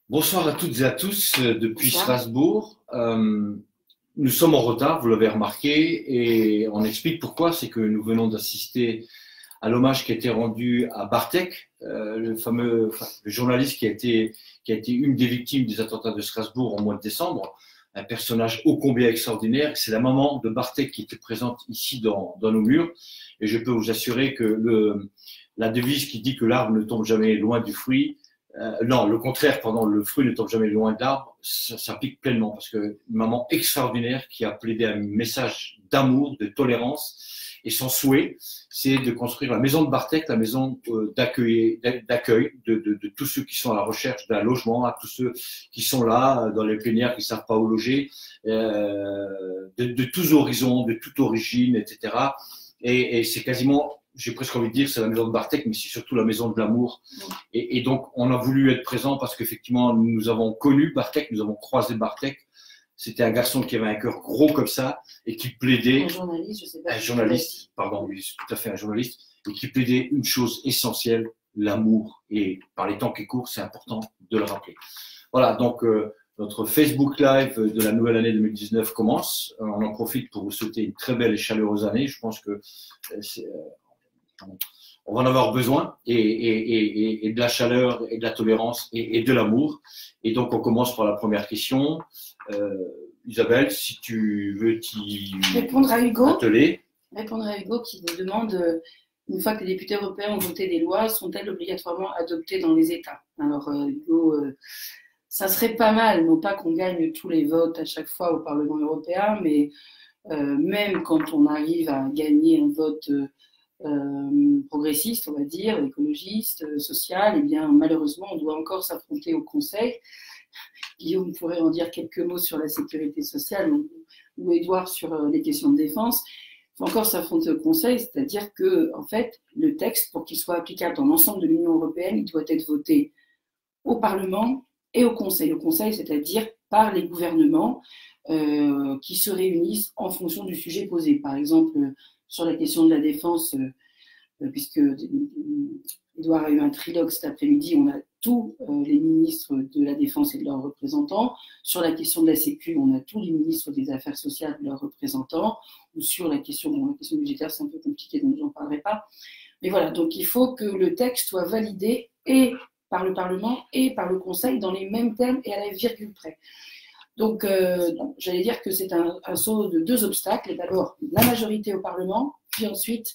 Bonsoir à toutes et à tous depuis Bonsoir. Strasbourg. Nous sommes en retard, vous l'avez remarqué, et on explique pourquoi. C'est que nous venons d'assister à l'hommage qui a été rendu à Bartek, le journaliste qui a été une des victimes des attentats de Strasbourg au mois de décembre. Un personnage ô combien extraordinaire. C'est la maman de Bartek qui était présente ici dans nos murs. Et je peux vous assurer que la devise qui dit que l'arbre ne tombe jamais loin du fruit, non, le contraire, pardon, le fruit ne tombe jamais loin de l'arbre, ça s'applique pleinement parce que une maman extraordinaire qui a plaidé un message d'amour, de tolérance, et son souhait, c'est de construire la maison de Bartek, la maison d'accueil de tous ceux qui sont à la recherche d'un logement, à tous ceux qui sont là dans les plénières qui ne savent pas où loger, de tous horizons, de toute origine, etc. Et c'est quasiment, j'ai presque envie de dire, c'est la maison de Bartek, mais c'est surtout la maison de l'amour. Et donc, on a voulu être présent parce qu'effectivement, nous avons connu Bartek, nous avons croisé Bartek. C'était un garçon qui avait un cœur gros comme ça et qui plaidait. Un journaliste, je sais pas. Un journaliste, pardon, oui, tout à fait un journaliste, et qui plaidait une chose essentielle, l'amour. Et par les temps qui courent, c'est important de le rappeler. Voilà, donc notre Facebook Live de la nouvelle année 2019 commence. On en profite pour vous souhaiter une très belle et chaleureuse année. Je pense que on va en avoir besoin, et de la chaleur, et de la tolérance, et de l'amour. Et donc, on commence par la première question. Isabelle, si tu veux t'y Répondre à Hugo. atteler. Répondre à Hugo qui nous demande, une fois que les députés européens ont voté des lois, sont-elles obligatoirement adoptées dans les États? Alors, Hugo, ça serait pas mal, non pas qu'on gagne tous les votes à chaque fois au Parlement européen, mais même quand on arrive à gagner un vote progressiste, on va dire, écologiste, social, eh bien, malheureusement, on doit encore s'affronter au Conseil. Guillaume pourrait en dire quelques mots sur la sécurité sociale ou Édouard sur les questions de défense. Il faut encore s'affronter au Conseil, c'est-à-dire que, en fait, le texte, pour qu'il soit applicable dans l'ensemble de l'Union européenne, il doit être voté au Parlement et au Conseil. Au Conseil, c'est-à-dire par les gouvernements qui se réunissent en fonction du sujet posé. Par exemple, sur la question de la défense, puisque Edouard a eu un trilogue cet après-midi, on a tous les ministres de la Défense et de leurs représentants. Sur la question de la Sécu, on a tous les ministres des Affaires sociales et de leurs représentants. Ou sur la question budgétaire, c'est un peu compliqué, donc je n'en parlerai pas. Mais voilà, donc il faut que le texte soit validé et par le Parlement et par le Conseil dans les mêmes termes et à la virgule près. Donc, j'allais dire que c'est un saut de deux obstacles. D'abord, la majorité au Parlement, puis ensuite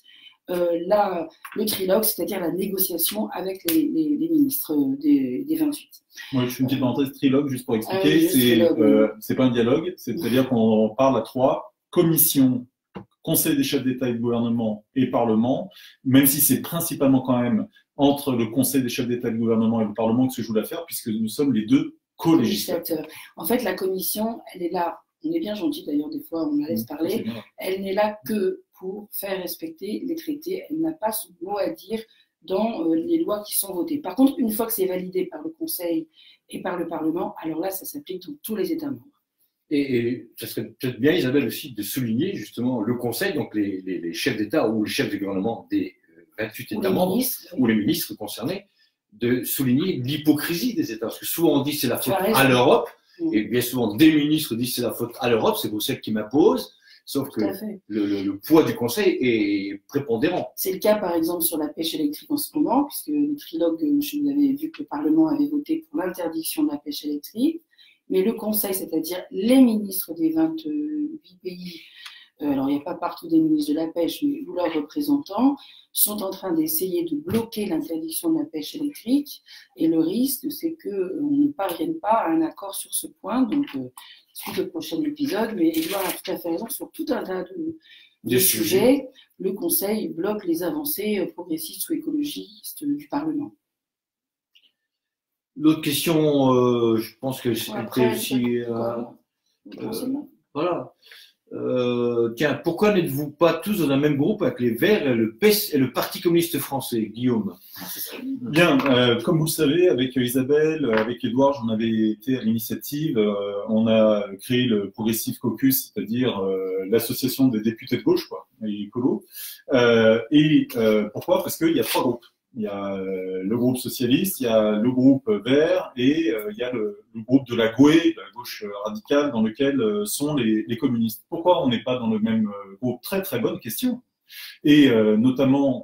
le trilogue, c'est-à-dire la négociation avec les ministres des 28. Moi, je fais une petite parenthèse, trilogue, juste pour expliquer. C'est pas un dialogue, c'est-à-dire qu'on parle à trois: commission, Conseil des chefs d'État et de gouvernement et Parlement, même si c'est principalement quand même entre le Conseil des chefs d'État et de gouvernement et le Parlement que se joue l'affaire, puisque nous sommes les deux co-législateurs. En fait, la commission, elle est là, on est bien gentil d'ailleurs, des fois on la laisse parler, elle n'est là que pour faire respecter les traités, elle n'a pas son mot à dire dans les lois qui sont votées. Par contre, une fois que c'est validé par le Conseil et par le Parlement, alors là, ça s'applique dans tous les États membres. Et ça serait peut-être bien, Isabelle, aussi de souligner justement le Conseil, donc les chefs d'État ou les chefs de gouvernement des 28 États membres, ou les ministres concernés, de souligner l'hypocrisie des États. Parce que souvent on dit c'est la faute à l'Europe, et bien souvent des ministres disent c'est la faute à l'Europe, c'est Bruxelles qui m'impose, sauf que le poids du Conseil est prépondérant. C'est le cas par exemple sur la pêche électrique en ce moment, puisque le trilogue, je vous avais vu que le Parlement avait voté pour l'interdiction de la pêche électrique, mais le Conseil, c'est-à-dire les ministres des 28 pays, alors il n'y a pas partout des ministres de la pêche, mais ou leurs représentants, sont en train d'essayer de bloquer l'interdiction de la pêche électrique. Et le risque, c'est qu'on ne parvienne pas à un accord sur ce point. Donc, suite au prochain épisode, mais Edouard a tout à fait raison sur tout un tas de sujets. Le Conseil bloque les avancées progressistes ou écologistes du Parlement. L'autre question, je pense que c'était aussi... voilà. Tiens, pourquoi n'êtes-vous pas tous dans un même groupe avec les Verts et le PES et le Parti communiste français, Guillaume? Bien, comme vous le savez, avec Isabelle, avec Edouard, j'en avais été à l'initiative. On a créé le Progressive Caucus, c'est-à-dire l'association des députés de gauche, quoi, les écolos. Pourquoi? Parce qu'il y a trois groupes. Il y a le groupe socialiste, il y a le groupe vert et il y a le groupe de la GUE, de la gauche radicale, dans lequel sont les communistes. Pourquoi on n'est pas dans le même groupe? Très très bonne question. Et notamment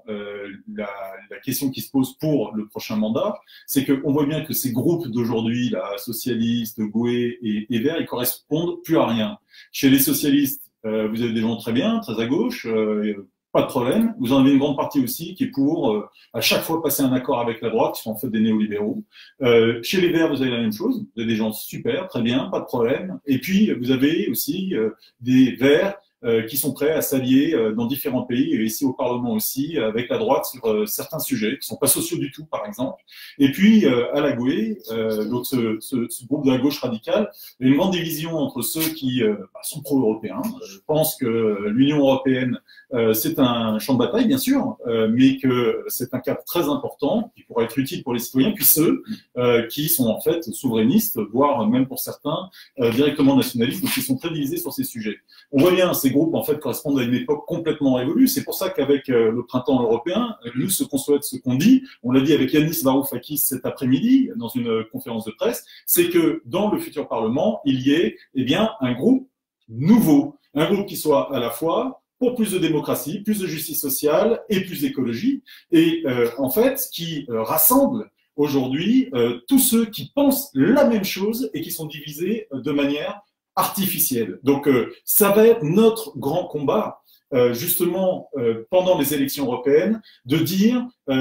la question qui se pose pour le prochain mandat, c'est qu'on voit bien que ces groupes d'aujourd'hui, là, socialistes, GUE et verts, ils correspondent plus à rien. Chez les socialistes, vous avez des gens très bien, très à gauche, pas de problème. Vous en avez une grande partie aussi qui est pour à chaque fois passer un accord avec la droite, qui sont en fait des néolibéraux. Chez les Verts, vous avez la même chose. Vous avez des gens super, très bien, pas de problème. Et puis, vous avez aussi des Verts qui sont prêts à s'allier dans différents pays, et ici au Parlement aussi, avec la droite sur certains sujets, qui sont pas sociaux du tout, par exemple. Et puis, à la GUE, donc ce groupe de la gauche radicale, il y a une grande division entre ceux qui sont pro-européens, pensent que l'Union européenne, c'est un champ de bataille, bien sûr, mais que c'est un cadre très important, qui pourrait être utile pour les citoyens, puis ceux qui sont en fait souverainistes, voire même pour certains, directement nationalistes, donc qui sont très divisés sur ces sujets. On voit bien, ces groupes en fait correspondent à une époque complètement révolue. C'est pour ça qu'avec le printemps européen, nous, ce qu'on souhaite, ce qu'on dit, on l'a dit avec Yanis Varoufakis cet après-midi dans une conférence de presse, c'est que dans le futur Parlement, il y ait bien un groupe nouveau, un groupe qui soit à la fois pour plus de démocratie, plus de justice sociale et plus d'écologie, et en fait qui rassemble aujourd'hui tous ceux qui pensent la même chose et qui sont divisés de manière artificielle. Donc ça va être notre grand combat, justement pendant les élections européennes, de dire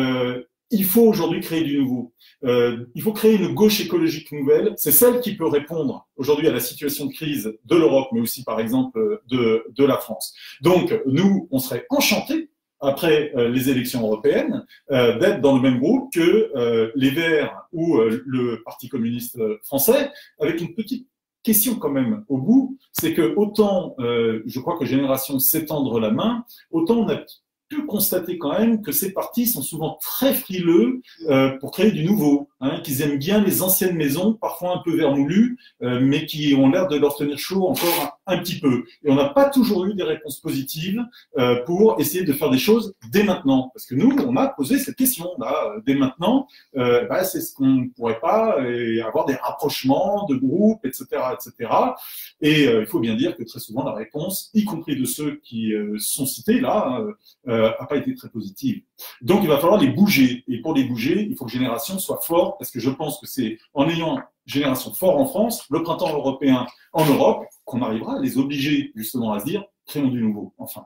il faut aujourd'hui créer du nouveau. Il faut créer une gauche écologique nouvelle. C'est celle qui peut répondre aujourd'hui à la situation de crise de l'Europe, mais aussi par exemple de la France. Donc nous, on serait enchantés après les élections européennes, d'être dans le même groupe que les Verts ou le Parti communiste français, avec une petite question quand même au bout, c'est que autant, je crois que Génération s'étendre la main, autant on a pu constater quand même que ces partis sont souvent très frileux pour créer du nouveau, hein, qu'ils aiment bien les anciennes maisons, parfois un peu vermoulues, mais qui ont l'air de leur tenir chaud encore un petit peu. Et on n'a pas toujours eu des réponses positives pour essayer de faire des choses dès maintenant. Parce que nous, on a posé cette question, là, dès maintenant, c'est ce qu'on ne pourrait pas avoir des rapprochements de groupes, etc., etc. Et il faut bien dire que très souvent, la réponse, y compris de ceux qui sont cités là, n'a pas été très positive. Donc, il va falloir les bouger. Et pour les bouger, il faut que Génération soit fort, parce que je pense que c'est en ayant Génération fort en France, le printemps européen en Europe, qu'on arrivera à les obliger justement à se dire « créons du nouveau », enfin.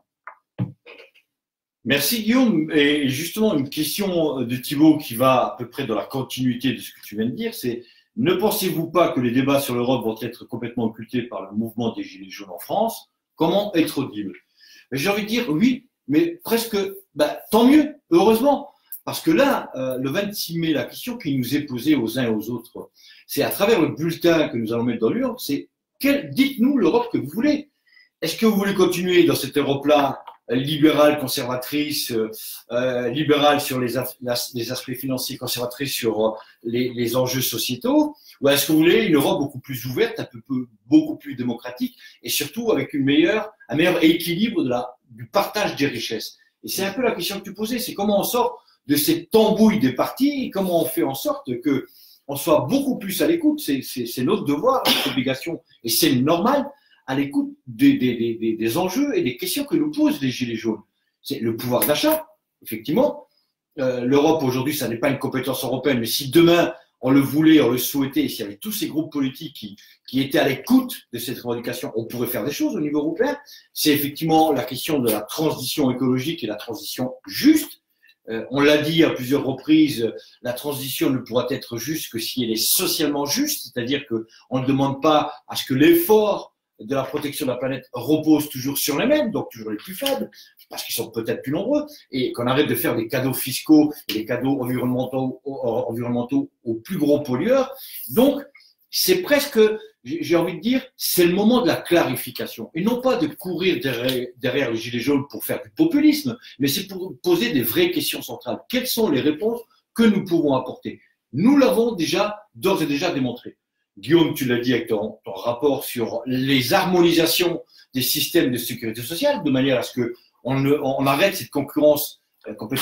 Merci Guillaume. Et justement, une question de Thibaut qui va à peu près dans la continuité de ce que tu viens de dire, c'est « Ne pensez-vous pas que les débats sur l'Europe vont être complètement occultés par le mouvement des Gilets jaunes en France? Comment être audible ?» J'ai envie de dire oui, mais presque, tant mieux, heureusement. Parce que là, le 26 mai, la question qui nous est posée aux uns et aux autres, c'est à travers le bulletin que nous allons mettre dans l'urne, c'est dites-nous l'Europe que vous voulez. Est-ce que vous voulez continuer dans cette Europe-là, libérale, conservatrice, libérale sur les aspects financiers, conservatrice sur les enjeux sociétaux, ou est-ce que vous voulez une Europe beaucoup plus ouverte, beaucoup plus démocratique, et surtout avec un meilleur équilibre du partage des richesses? Et c'est un peu la question que tu posais, c'est comment on sort de cette tambouille des partis et comment on fait en sorte que on soit beaucoup plus à l'écoute. C'est notre devoir, notre obligation, et c'est normal, à l'écoute des enjeux et des questions que nous posent les Gilets jaunes. C'est le pouvoir d'achat, effectivement. L'Europe aujourd'hui, ça n'est pas une compétence européenne, mais si demain on le voulait, on le souhaitait, s'il y avait tous ces groupes politiques qui étaient à l'écoute de cette revendication, on pourrait faire des choses au niveau européen. C'est effectivement la question de la transition écologique et la transition juste. On l'a dit à plusieurs reprises, la transition ne pourra être juste que si elle est socialement juste, c'est-à-dire qu'on ne demande pas à ce que l'effort de la protection de la planète repose toujours sur les mêmes, donc toujours les plus faibles, parce qu'ils sont peut-être plus nombreux, et qu'on arrête de faire des cadeaux fiscaux et des cadeaux environnementaux aux plus gros pollueurs. Donc, c'est presque, j'ai envie de dire, c'est le moment de la clarification. Et non pas de courir derrière les gilets jaunes pour faire du populisme, mais c'est pour poser des vraies questions centrales. Quelles sont les réponses que nous pouvons apporter? Nous l'avons d'ores et déjà démontré. Guillaume, tu l'as dit avec ton rapport sur les harmonisations des systèmes de sécurité sociale, de manière à ce qu'on arrête cette concurrence complètement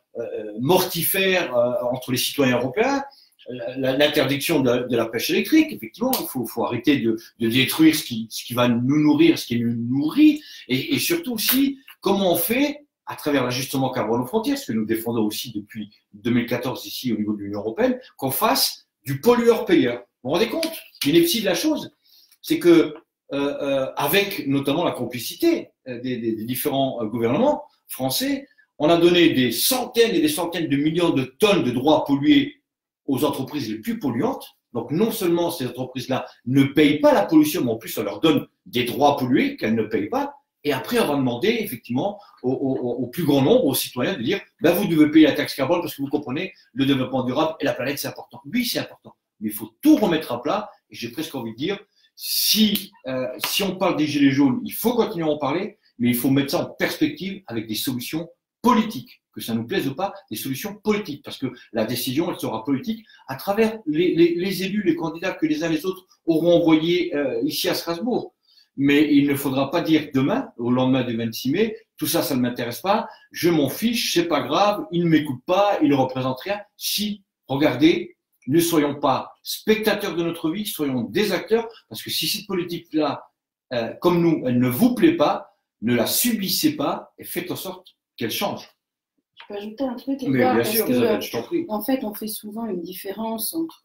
mortifère entre les citoyens européens. L'interdiction de la pêche électrique, effectivement, il faut arrêter de détruire ce qui va nous nourrir, ce qui nous nourrit, et surtout aussi comment on fait à travers l'ajustement carbone aux frontières, ce que nous défendons aussi depuis 2014 ici au niveau de l'Union européenne, qu'on fasse du pollueur-payeur. Vous vous rendez compte? L'ineptie de la chose, c'est que avec notamment la complicité des différents gouvernements français, on a donné des centaines et des centaines de millions de tonnes de droits pollués aux entreprises les plus polluantes. Donc non seulement ces entreprises-là ne payent pas la pollution, mais en plus on leur donne des droits pollués qu'elles ne payent pas. Et après on va demander effectivement au plus grand nombre, aux citoyens, de dire ben, vous devez payer la taxe carbone parce que vous comprenez, le développement durable et la planète c'est important. Oui, c'est important, mais il faut tout remettre à plat. Et j'ai presque envie de dire, si on parle des gilets jaunes, il faut continuer à en parler, mais il faut mettre ça en perspective avec des solutions politiques, que ça nous plaise ou pas, des solutions politiques, parce que la décision, elle sera politique à travers les élus, les candidats que les uns les autres auront envoyés ici à Strasbourg. Mais il ne faudra pas dire demain, au lendemain du 26 mai, tout ça, ça ne m'intéresse pas, je m'en fiche, c'est pas grave, il ne m'écoute pas, il ne représente rien. Si, regardez, ne soyons pas spectateurs de notre vie, soyons des acteurs, parce que si cette politique-là, comme nous, elle ne vous plaît pas, ne la subissez pas et faites en sorte qu'elle change. Je peux ajouter un truc, mais bien sûr, je t'en prie. En fait, on fait souvent une différence entre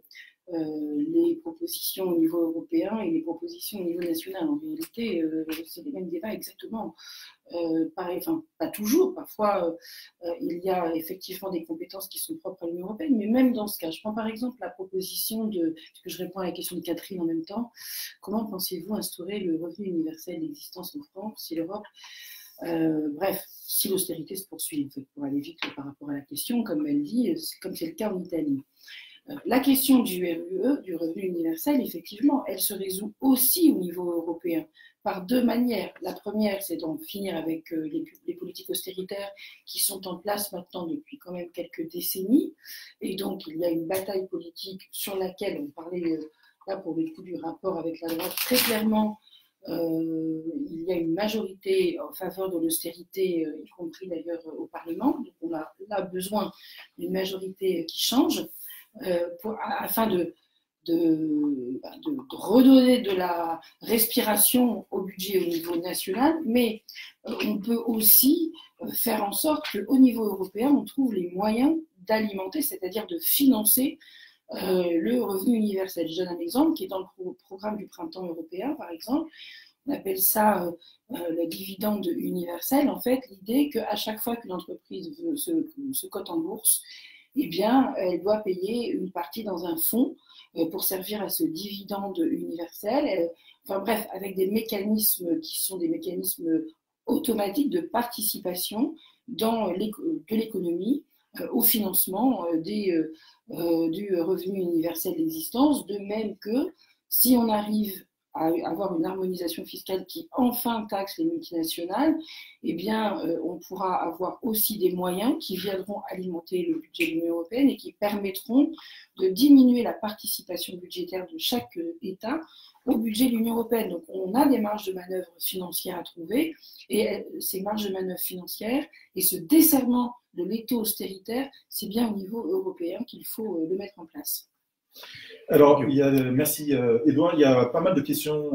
les propositions au niveau européen et les propositions au niveau national. En réalité, c'est les mêmes débats exactement. Pareil, enfin, pas toujours. Parfois, il y a effectivement des compétences qui sont propres à l'Union européenne, mais même dans ce cas, je prends par exemple la proposition de, parce que je réponds à la question de Catherine en même temps, comment pensez-vous instaurer le revenu universel d'existence en France si l'Europe bref, si l'austérité se poursuit, en fait, pour aller vite par rapport à la question, comme elle dit, comme c'est le cas en Italie. La question du RUE, du revenu universel, effectivement, elle se résout aussi au niveau européen par deux manières. La première, c'est d'en finir avec les politiques austéritaires qui sont en place maintenant depuis quand même quelques décennies. Et donc, il y a une bataille politique sur laquelle on parlait, là, pour le coup du rapport avec la droite, très clairement. Il y a une majorité en faveur de l'austérité, y compris d'ailleurs au Parlement. Donc on a là besoin d'une majorité qui change afin de redonner de la respiration au budget au niveau national, mais on peut aussi faire en sorte qu'au niveau européen, on trouve les moyens d'alimenter, c'est-à-dire de financer le revenu universel. Je donne un exemple qui est dans le programme du printemps européen, par exemple. On appelle ça le dividende universel. En fait, l'idée qu'à chaque fois qu'une entreprise se cote en bourse, eh bien, elle doit payer une partie dans un fonds pour servir à ce dividende universel. Enfin bref, avec des mécanismes qui sont des mécanismes automatiques de participation de l'économie au financement du revenu universel d'existence, de même que si on arrive à avoir une harmonisation fiscale qui enfin taxe les multinationales, eh bien, on pourra avoir aussi des moyens qui viendront alimenter le budget de l'Union européenne et qui permettront de diminuer la participation budgétaire de chaque État au budget de l'Union européenne. Donc, on a des marges de manœuvre financières à trouver, et ces marges de manœuvre financières et ce desserrement de l'étau austéritaire, c'est bien au niveau européen qu'il faut le mettre en place. Alors, merci Edouard, il y a pas mal de questions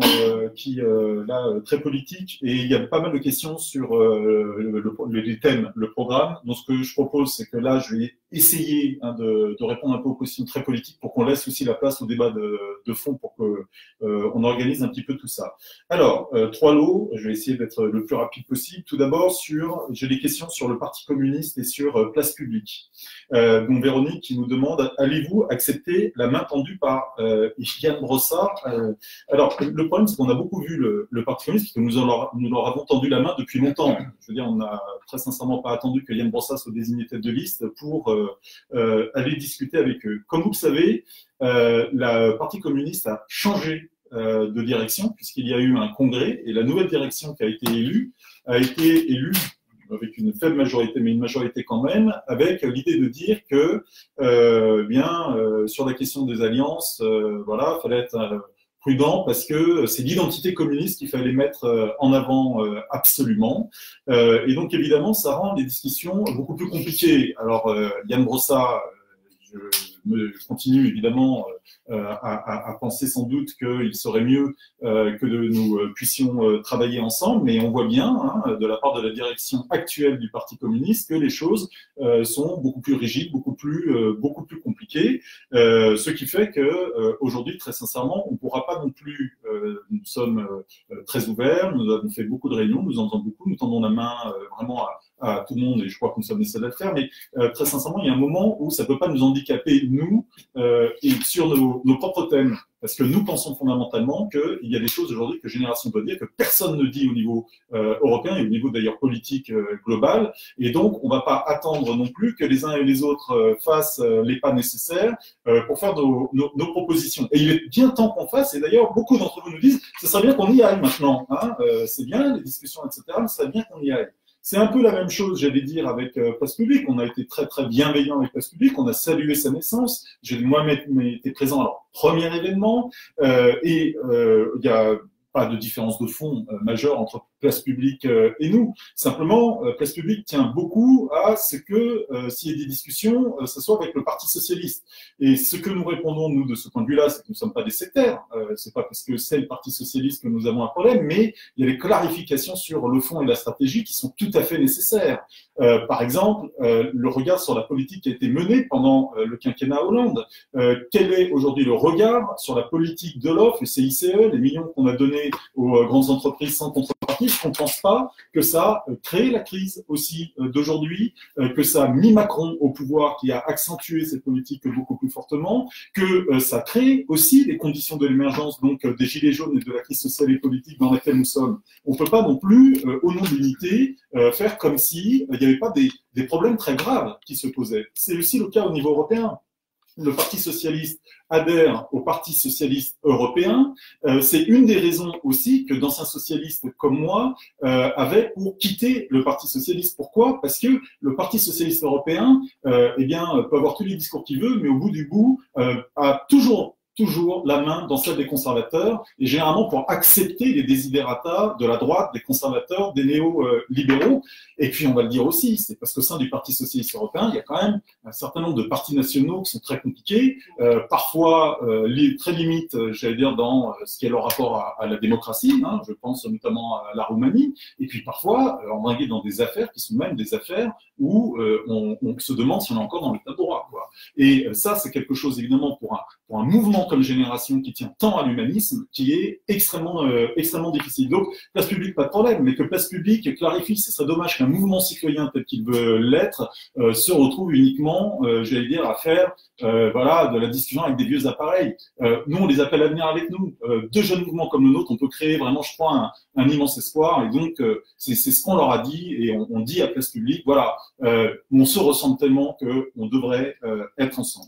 très politiques, et il y a pas mal de questions sur les thèmes, le programme. Donc, ce que je propose, c'est que là, je vais essayer de répondre un peu aux questions très politiques pour qu'on laisse aussi la place au débat de fond pour qu'on organise un petit peu tout ça. Alors, trois lots, je vais essayer d'être le plus rapide possible. Tout d'abord, j'ai des questions sur le Parti communiste et sur Place Publique. Donc, Véronique qui nous demande, allez-vous accepter la main tendue par Yann Brossard? Alors, le problème, c'est qu'on a beaucoup vu le Parti communiste, parce que nous leur avons tendu la main depuis longtemps. Je veux dire, on n'a très sincèrement pas attendu que Yann Brossard soit désigné tête de liste pour aller discuter avec eux. Comme vous le savez, le Parti communiste a changé de direction, puisqu'il y a eu un congrès, et la nouvelle direction qui a été élue avec une faible majorité, mais une majorité quand même, avec l'idée de dire que, sur la question des alliances, voilà, prudent parce que c'est l'identité communiste qu'il fallait mettre en avant absolument. Et donc évidemment, ça rend les discussions beaucoup plus compliquées. Alors Yann Brossat, je continue évidemment à penser sans doute qu'il serait mieux que nous puissions travailler ensemble, mais on voit bien, hein, de la part de la direction actuelle du Parti communiste, que les choses sont beaucoup plus rigides, beaucoup plus compliquées, ce qui fait que aujourd'hui, très sincèrement, on ne pourra pas non plus. Nous sommes très ouverts, nous avons fait beaucoup de réunions, nous en faisons beaucoup, nous tendons la main vraiment à tout le monde, et je crois que nous sommes les seuls à le faire, mais très sincèrement, il y a un moment où ça ne peut pas nous handicaper, nous, et sur nos propres thèmes. Parce que nous pensons fondamentalement qu'il y a des choses aujourd'hui que Génération doit dire, que personne ne dit au niveau européen et au niveau d'ailleurs politique global. Et donc, on ne va pas attendre non plus que les uns et les autres fassent les pas nécessaires pour faire nos propositions. Et il est bien temps qu'on fasse, et d'ailleurs, beaucoup d'entre vous nous disent, ce serait bien qu'on y aille maintenant. Hein, c'est bien, les discussions, etc., mais ce serait bien qu'on y aille. C'est un peu la même chose, j'allais dire, avec Place Publique. On a été très, très bienveillant avec Place Publique. On a salué sa naissance. J'ai moi-même été présent à leur premier événement. Il y a pas de différence de fond majeure entre Place Publique et nous. Simplement, Place Publique tient beaucoup à ce que, s'il y a des discussions, ce soit avec le Parti socialiste. Et ce que nous répondons, nous, de ce point de vue-là, c'est que nous ne sommes pas des sectaires. C'est pas parce que c'est le Parti socialiste que nous avons un problème, mais il y a des clarifications sur le fond et la stratégie qui sont tout à fait nécessaires. Par exemple, le regard sur la politique qui a été menée pendant le quinquennat Hollande. Quel est aujourd'hui le regard sur la politique de l'offre, le CICE, les millions qu'on a donnés aux grandes entreprises sans contrepartie? Je ne pense pas que ça a créé la crise aussi d'aujourd'hui, que ça a mis Macron au pouvoir qui a accentué cette politique beaucoup plus fortement, que ça crée aussi les conditions de l'émergence donc des gilets jaunes et de la crise sociale et politique dans laquelle nous sommes. On ne peut pas non plus, au nom de l'unité, faire comme si il n'y avait pas des problèmes très graves qui se posaient. C'est aussi le cas au niveau européen. Le Parti socialiste adhère au Parti socialiste européen. C'est une des raisons aussi que d'anciens socialistes comme moi avaient pour quitter le Parti socialiste. Pourquoi? Parce que le Parti socialiste européen, eh bien, peut avoir tous les discours qu'il veut, mais au bout du bout, a toujours la main dans celle des conservateurs, et généralement pour accepter les desiderata de la droite, des conservateurs, des néo-libéraux. Et puis on va le dire aussi, c'est parce qu'au sein du Parti socialiste européen, il y a quand même un certain nombre de partis nationaux qui sont très compliqués, parfois très limites, j'allais dire, dans ce qui est leur rapport à la démocratie, hein, je pense notamment à la Roumanie, et puis parfois embringués dans des affaires qui sont même des affaires où on se demande si on est encore dans l'état de droit, quoi. Et ça, c'est quelque chose évidemment pour un mouvement comme Génération qui tient tant à l'humanisme, qui est extrêmement difficile. Donc, Place Publique, pas de problème, mais que Place Publique clarifie, ce serait dommage qu'un mouvement citoyen tel qu'il veut l'être se retrouve uniquement, j'allais dire, à faire voilà, de la discussion avec des vieux appareils. Nous, on les appelle à venir avec nous. Deux jeunes mouvements comme le nôtre, on peut créer vraiment, je crois, un immense espoir. Et donc, c'est ce qu'on leur a dit, et on dit à Place Publique, voilà, on se ressemble tellement qu'on devrait être ensemble.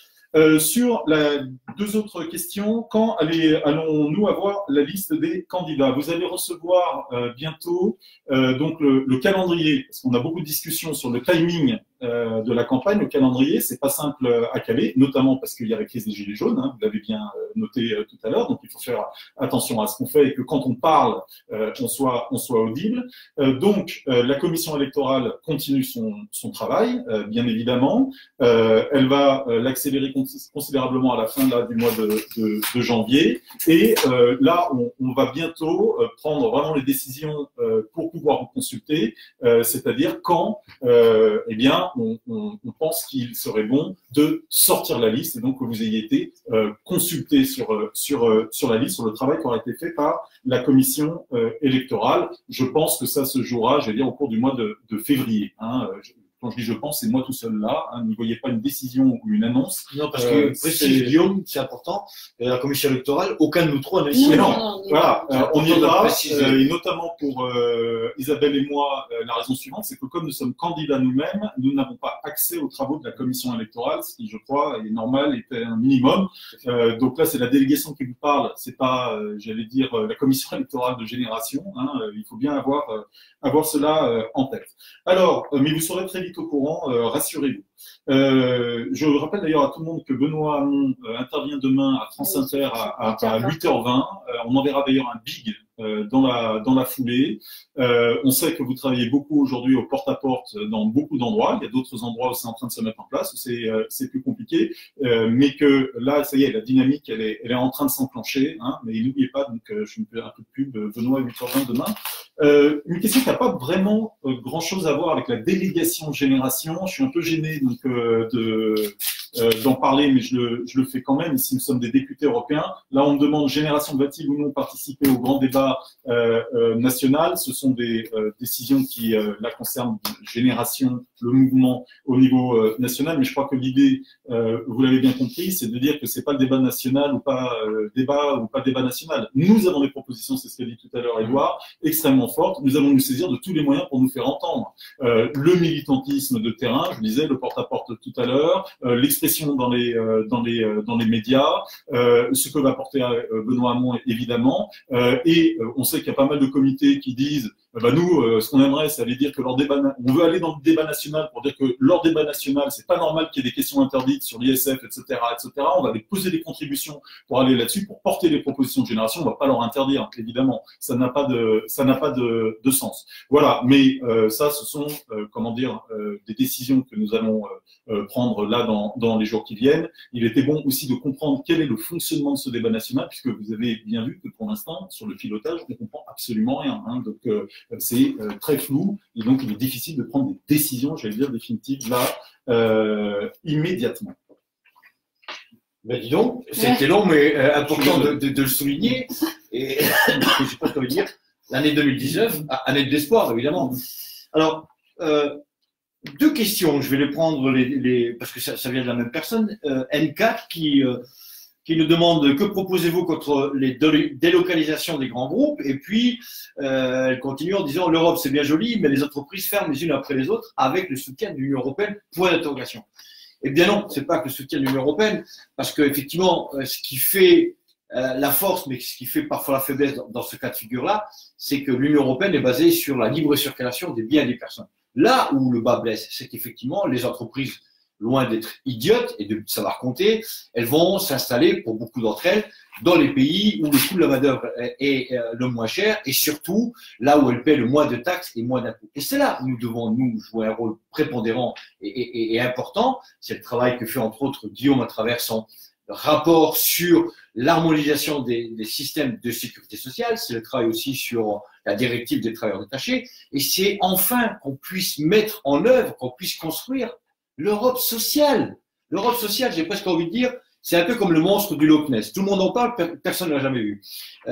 Sur deux autres questions, quand allons-nous avoir la liste des candidats? Vous allez recevoir bientôt donc le calendrier, parce qu'on a beaucoup de discussions sur le timing de la campagne. Le calendrier, c'est pas simple à caler, notamment parce qu'il y a la crise des Gilets jaunes, hein, vous l'avez bien noté tout à l'heure, donc il faut faire attention à ce qu'on fait et que quand on parle, on soit audible. Donc, la commission électorale continue son travail, bien évidemment. Elle va l'accélérer considérablement à la fin là, du mois de janvier. Et là, on va bientôt prendre vraiment les décisions pour pouvoir vous consulter, c'est-à-dire quand, eh bien, on pense qu'il serait bon de sortir la liste et donc que vous ayez été consulté sur la liste, sur le travail qui aura été fait par la commission électorale. Je pense que ça se jouera, je vais dire, au cours du mois de février. Hein. Quand je dis je pense, c'est moi tout seul là. Hein, n'y voyez pas une décision ou une annonce. Non, parce que précise Guillaume, c'est important. La commission électorale, aucun de nous trois n'a ici. Non, voilà, on y va. Et notamment pour Isabelle et moi, la raison suivante, c'est que comme nous sommes candidats nous-mêmes, nous n'avons pas accès aux travaux de la commission électorale, ce qui, je crois, est normal, est un minimum. Donc là, c'est la délégation qui vous parle. C'est pas, j'allais dire, la commission électorale de Génération. Hein, il faut bien avoir cela en tête. Alors, mais vous serez très vite au courant, rassurez-vous. Je rappelle d'ailleurs à tout le monde que Benoît Hamon intervient demain à France Inter à 8h20. On enverra d'ailleurs un big dans la foulée. On sait que vous travaillez beaucoup aujourd'hui au porte-à-porte dans beaucoup d'endroits. Il y a d'autres endroits où c'est en train de se mettre en place, où c'est plus compliqué, mais que là, ça y est, la dynamique, elle est en train de s'enclencher. Hein, mais n'oubliez pas, donc je me fais un peu de pub, Benoît à 8h20 demain. Une question qui n'a pas vraiment grand-chose à voir avec la délégation de génération. Je suis un peu gêné donc d'en parler, mais je le fais quand même. Ici, nous sommes des députés européens. Là, on me demande génération va-t-il ou non participer au grand débat national. Ce sont des décisions qui là concernent génération, le mouvement au niveau national. Mais je crois que l'idée, vous l'avez bien compris, c'est de dire que c'est pas le débat national ou pas débat national. Nous avons des propositions, c'est ce qu'a dit tout à l'heure Édouard, extrêmement fortes. Nous allons nous saisir de tous les moyens pour nous faire entendre. Le militantisme de terrain, je disais, le porte-à-porte tout à l'heure, l'expression dans les médias, ce que va porter Benoît Hamon évidemment, et on sait qu'il y a pas mal de comités qui disent nous, ce qu'on aimerait, c'est aller dire que on veut aller dans le débat national pour dire que leur débat national, c'est pas normal qu'il y ait des questions interdites sur l'ISF, etc., etc. On va aller poser des contributions pour aller là-dessus, pour porter les propositions de génération. On va pas leur interdire, évidemment. Ça n'a pas de sens. Voilà. Mais ça, ce sont des décisions que nous allons prendre là dans les jours qui viennent. Il était bon aussi de comprendre quel est le fonctionnement de ce débat national, puisque vous avez bien vu que pour l'instant, sur le pilotage, on ne comprend absolument rien. Hein. Donc c'est très flou, et donc il est difficile de prendre des décisions, j'allais dire définitives là, immédiatement. Ben dis donc, c'était long, mais important de le souligner. Et je ne sais pas comment dire, l'année 2019, année d'espoir, évidemment. Alors, deux questions, je vais les prendre parce que ça vient de la même personne. N4 qui nous demande que proposez-vous contre les délocalisations des grands groupes, et puis elle continue en disant l'Europe c'est bien joli, mais les entreprises ferment les unes après les autres avec le soutien de l'Union européenne, point d'interrogation. Eh bien non, c'est pas que le soutien de l'Union européenne, parce que effectivement, ce qui fait la force, mais ce qui fait parfois la faiblesse dans ce cas de figure-là, c'est que l'Union européenne est basée sur la libre circulation des biens et des personnes. Là où le bas blesse, c'est qu'effectivement, les entreprises, loin d'être idiotes et de savoir compter, elles vont s'installer, pour beaucoup d'entre elles, dans les pays où le coût de la main-d'œuvre est le moins cher, et surtout là où elles paient le moins de taxes et moins d'impôts. Et c'est là où nous devons, nous, jouer un rôle prépondérant et important. C'est le travail que fait entre autres Guillaume à travers son rapport sur l'harmonisation des systèmes de sécurité sociale. C'est le travail aussi sur la directive des travailleurs détachés. Et c'est enfin qu'on puisse mettre en œuvre, qu'on puisse construire l'Europe sociale. L'Europe sociale, j'ai presque envie de dire, c'est un peu comme le monstre du Loch Ness. Tout le monde en parle, personne ne l'a jamais vu.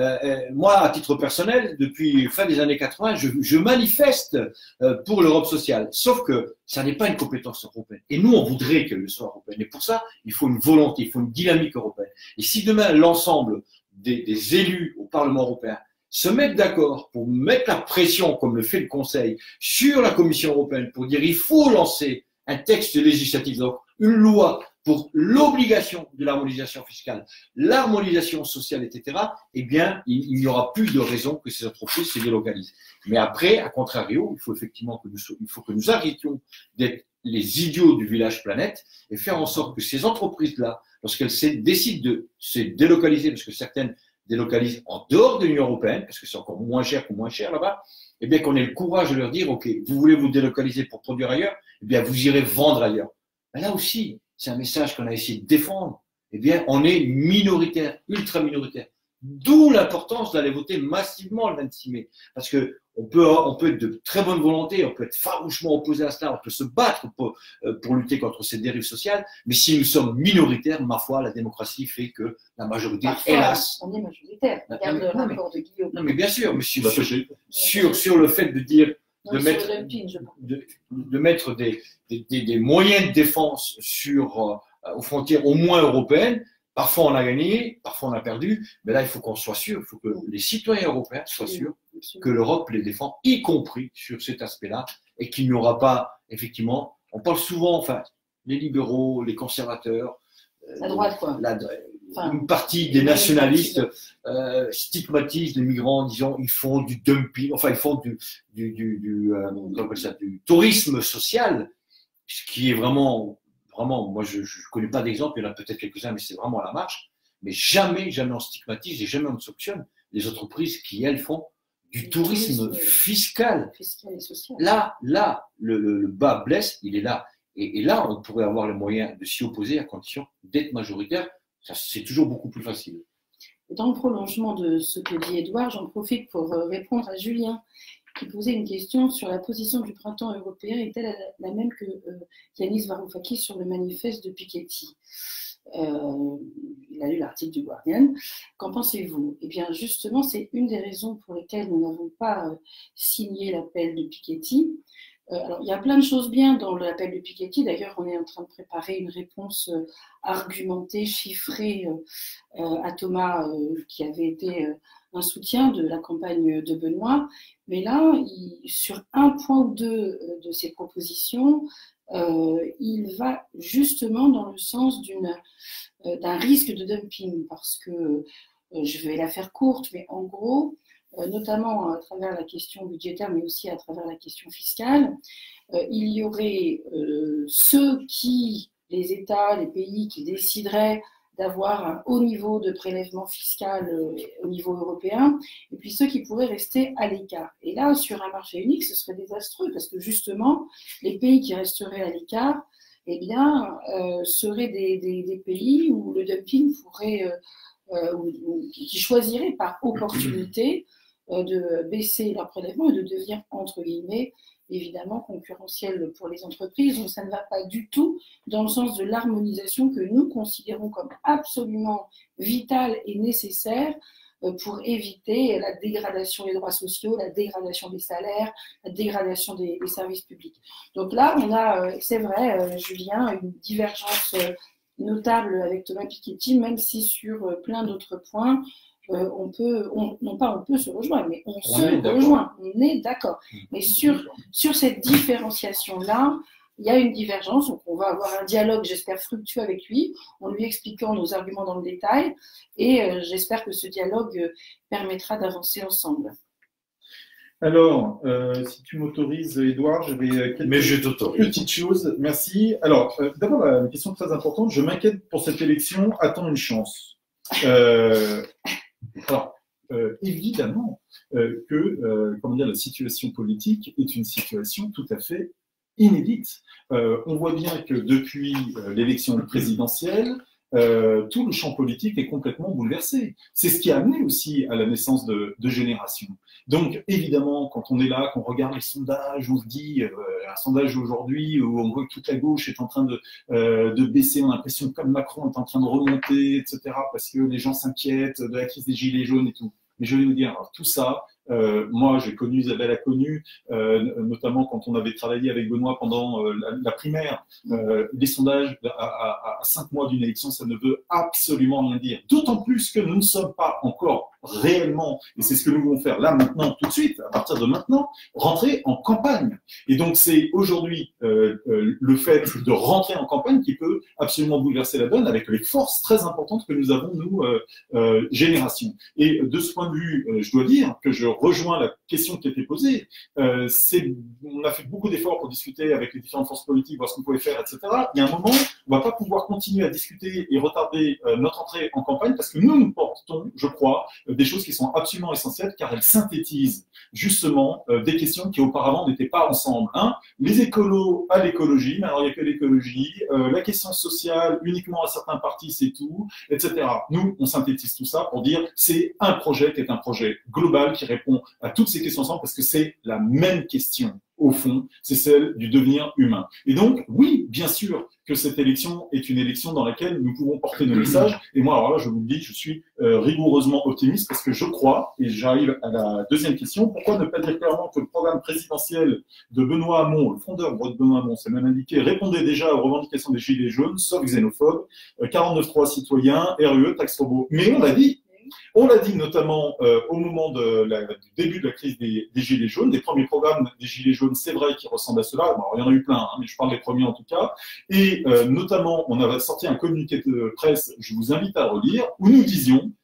Moi, à titre personnel, depuis fin des années 80, je manifeste pour l'Europe sociale. Sauf que ça n'est pas une compétence européenne. Et nous, on voudrait qu'elle le soit européenne. Et pour ça, il faut une volonté, il faut une dynamique européenne. Et si demain, l'ensemble des élus au Parlement européen se mettent d'accord pour mettre la pression, comme le fait le Conseil, sur la Commission européenne, pour dire il faut lancer un texte législatif, donc une loi pour l'obligation de l'harmonisation fiscale, l'harmonisation sociale, etc., eh bien, il n'y aura plus de raison que ces entreprises se délocalisent. Mais après, à contrario, il faut effectivement que nous arrêtions d'être les idiots du village planète et faire en sorte que ces entreprises-là, lorsqu'elles décident de se délocaliser, parce que certaines délocalisent en dehors de l'Union européenne, parce que c'est encore moins cher là-bas, eh bien qu'on ait le courage de leur dire, OK, vous voulez vous délocaliser pour produire ailleurs, eh bien vous irez vendre ailleurs. Ben là aussi, c'est un message qu'on a essayé de défendre. Eh bien, on est minoritaire, ultra minoritaire. D'où l'importance d'aller voter massivement le 26 mai. Parce que on peut être de très bonne volonté, on peut être farouchement opposé à cela, on peut se battre pour lutter contre ces dérives sociales, mais si nous sommes minoritaires, ma foi, la démocratie fait que la majorité, parfois, hélas. On est majoritaire. Regarde le rapport de Guillaume. Non, mais bien sûr, mais sur le fait de dire, de mettre des moyens de défense aux frontières au moins européennes. Parfois on a gagné, parfois on a perdu, mais là il faut qu'on soit sûr, il faut que les citoyens européens soient sûrs que l'Europe les défend, y compris sur cet aspect-là, et qu'il n'y aura pas, effectivement, on parle souvent, enfin, les libéraux, les conservateurs, la droite, quoi. Une partie des nationalistes stigmatisent les migrants en disant ils font du dumping, enfin ils font du tourisme social. ce qui est vraiment, moi je ne connais pas d'exemple, il y en a peut-être quelques-uns, mais c'est vraiment à la marge. Mais jamais on stigmatise et jamais on sanctionne les entreprises qui, elles, font du tourisme fiscal. Fiscal et social. Là, le bas blesse, il est là. Et là, on pourrait avoir les moyens de s'y opposer à condition d'être majoritaire. C'est toujours beaucoup plus facile. Dans le prolongement de ce que dit Édouard, j'en profite pour répondre à Julien, qui posait une question sur la position du printemps européen est-elle la même que Yanis Varoufakis sur le manifeste de Piketty. Il a lu l'article du Guardian. Qu'en pensez-vous? Eh bien, justement, c'est une des raisons pour lesquelles nous n'avons pas signé l'appel de Piketty. Alors, il y a plein de choses bien dans l'appel de Piketty. D'ailleurs, on est en train de préparer une réponse argumentée, chiffrée à Thomas, qui avait été un soutien de la campagne de Benoît. Mais là, sur un point ou deux de ses propositions, il va justement dans le sens d'un risque de dumping, parce que je vais la faire courte, mais en gros, notamment à travers la question budgétaire, mais aussi à travers la question fiscale, il y aurait les États, les pays qui décideraient d'avoir un haut niveau de prélèvement fiscal au niveau européen, et puis ceux qui pourraient rester à l'écart. Et là, sur un marché unique, ce serait désastreux, parce que justement, les pays qui resteraient à l'écart, eh bien, seraient des pays où le dumping pourrait, qui choisiraient par opportunité de baisser leur prélèvement et de devenir, entre guillemets, évidemment concurrentiel pour les entreprises. Donc ça ne va pas du tout dans le sens de l'harmonisation que nous considérons comme absolument vitale et nécessaire pour éviter la dégradation des droits sociaux, la dégradation des salaires, la dégradation des services publics. Donc là, on a, c'est vrai, Julien, une divergence notable avec Thomas Piketty, même si sur plein d'autres points, on peut se rejoindre, mais on se rejoint, on est d'accord. Mais sur cette différenciation-là, il y a une divergence, donc on va avoir un dialogue, j'espère, fructueux avec lui, en lui expliquant nos arguments dans le détail, et j'espère que ce dialogue permettra d'avancer ensemble. Alors, si tu m'autorises, Édouard, je vais quelques petites choses. Merci. Alors, d'abord, une question très importante. Je m'inquiète pour cette élection. A-t-on une chance? Alors, évidemment que la situation politique est une situation tout à fait inédite. On voit bien que depuis l'élection présidentielle, tout le champ politique est complètement bouleversé. C'est ce qui a amené aussi à la naissance de générations. Donc, évidemment, quand on est là, qu'on regarde les sondages, on se dit, un sondage aujourd'hui où on voit que toute la gauche est en train de baisser, on a l'impression que comme Macron est en train de remonter, etc., parce que les gens s'inquiètent de la crise des gilets jaunes et tout. Mais je vais vous dire, alors, tout ça, moi, j'ai connu, Isabelle a connu, notamment quand on avait travaillé avec Benoît pendant la primaire, les sondages à 5 mois d'une élection, ça ne veut absolument rien dire. D'autant plus que nous ne sommes pas encore réellement, et c'est ce que nous voulons faire là, maintenant, tout de suite, à partir de maintenant, rentrer en campagne. Et donc, c'est aujourd'hui le fait de rentrer en campagne qui peut absolument bouleverser la donne avec les forces très importantes que nous avons, nous, génération. Et de ce point de vue, je dois dire que je rejoins la question qui a été posée. On a fait beaucoup d'efforts pour discuter avec les différentes forces politiques, voir ce qu'on pouvait faire, etc. Il y a un moment, on ne va pas pouvoir continuer à discuter et retarder notre entrée en campagne parce que nous portons, je crois, des choses qui sont absolument essentielles car elles synthétisent justement des questions qui auparavant n'étaient pas ensemble. Les écolos à l'écologie, mais alors il n'y a que l'écologie, la question sociale uniquement à certains partis, c'est tout, etc. Nous, on synthétise tout ça pour dire c'est un projet qui est un projet global qui répond à toutes ces questions ensemble parce que c'est la même question. Au fond, c'est celle du devenir humain. Et donc, oui, bien sûr que cette élection est une élection dans laquelle nous pouvons porter nos messages. Et moi, alors là, je vous le dis, je suis rigoureusement optimiste parce que je crois, et j'arrive à la deuxième question, pourquoi ne pas dire clairement que le programme présidentiel de Benoît Hamon, le fondeur de Benoît Hamon, c'est même indiqué, répondait déjà aux revendications des Gilets jaunes, sauf xénophobes, 49.3 citoyens, RUE, taxe robot. Mais on l'a dit. On l'a dit notamment au moment du début de la crise des Gilets jaunes, des premiers programmes des Gilets jaunes, c'est vrai, qui ressemblent à cela. Bon, il y en a eu plein, mais je parle des premiers en tout cas. Et notamment, on avait sorti un communiqué de presse, je vous invite à relire, où nous disions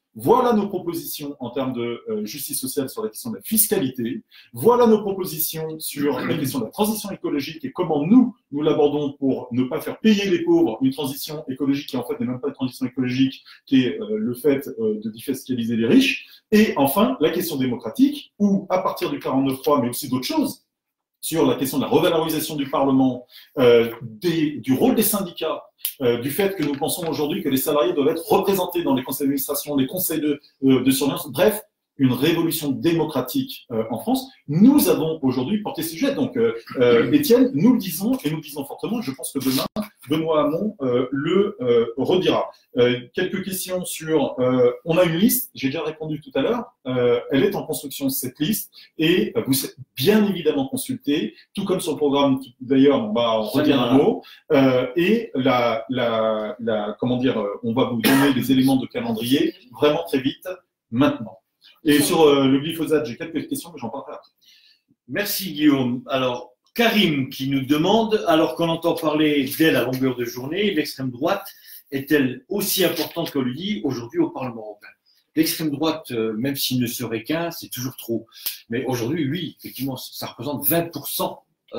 voilà nos propositions en termes de justice sociale sur la question de la fiscalité, voilà nos propositions sur la question de la transition écologique et comment nous l'abordons pour ne pas faire payer les pauvres une transition écologique qui en fait n'est même pas une transition écologique, qui est le fait de défiscaliser les riches. Et enfin, la question démocratique, où à partir du 49.3, mais aussi d'autres choses, sur la question de la revalorisation du Parlement, du rôle des syndicats, du fait que nous pensons aujourd'hui que les salariés doivent être représentés dans les conseils d'administration, les conseils de surveillance, bref, une révolution démocratique en France. Nous avons aujourd'hui porté ce sujet. Donc, Étienne, nous le disons, et nous le disons fortement, je pense que demain, Benoît Hamon le redira. Quelques questions sur... on a une liste, j'ai déjà répondu tout à l'heure, elle est en construction, cette liste, et vous êtes bien évidemment consulté, tout comme sur le programme, d'ailleurs, on va en redire un mot, et comment dire, on va vous donner des éléments de calendrier vraiment très vite, maintenant. Et sur le glyphosate, j'ai quelques questions, mais j'en parlerai après. Merci Guillaume. Alors, Karim qui nous demande, alors qu'on entend parler d'elle à longueur de journée, l'extrême droite est-elle aussi importante qu'on le dit aujourd'hui au Parlement européen? L'extrême droite, même s'il ne serait qu'un, c'est toujours trop. Mais aujourd'hui, oui, effectivement, ça représente 20%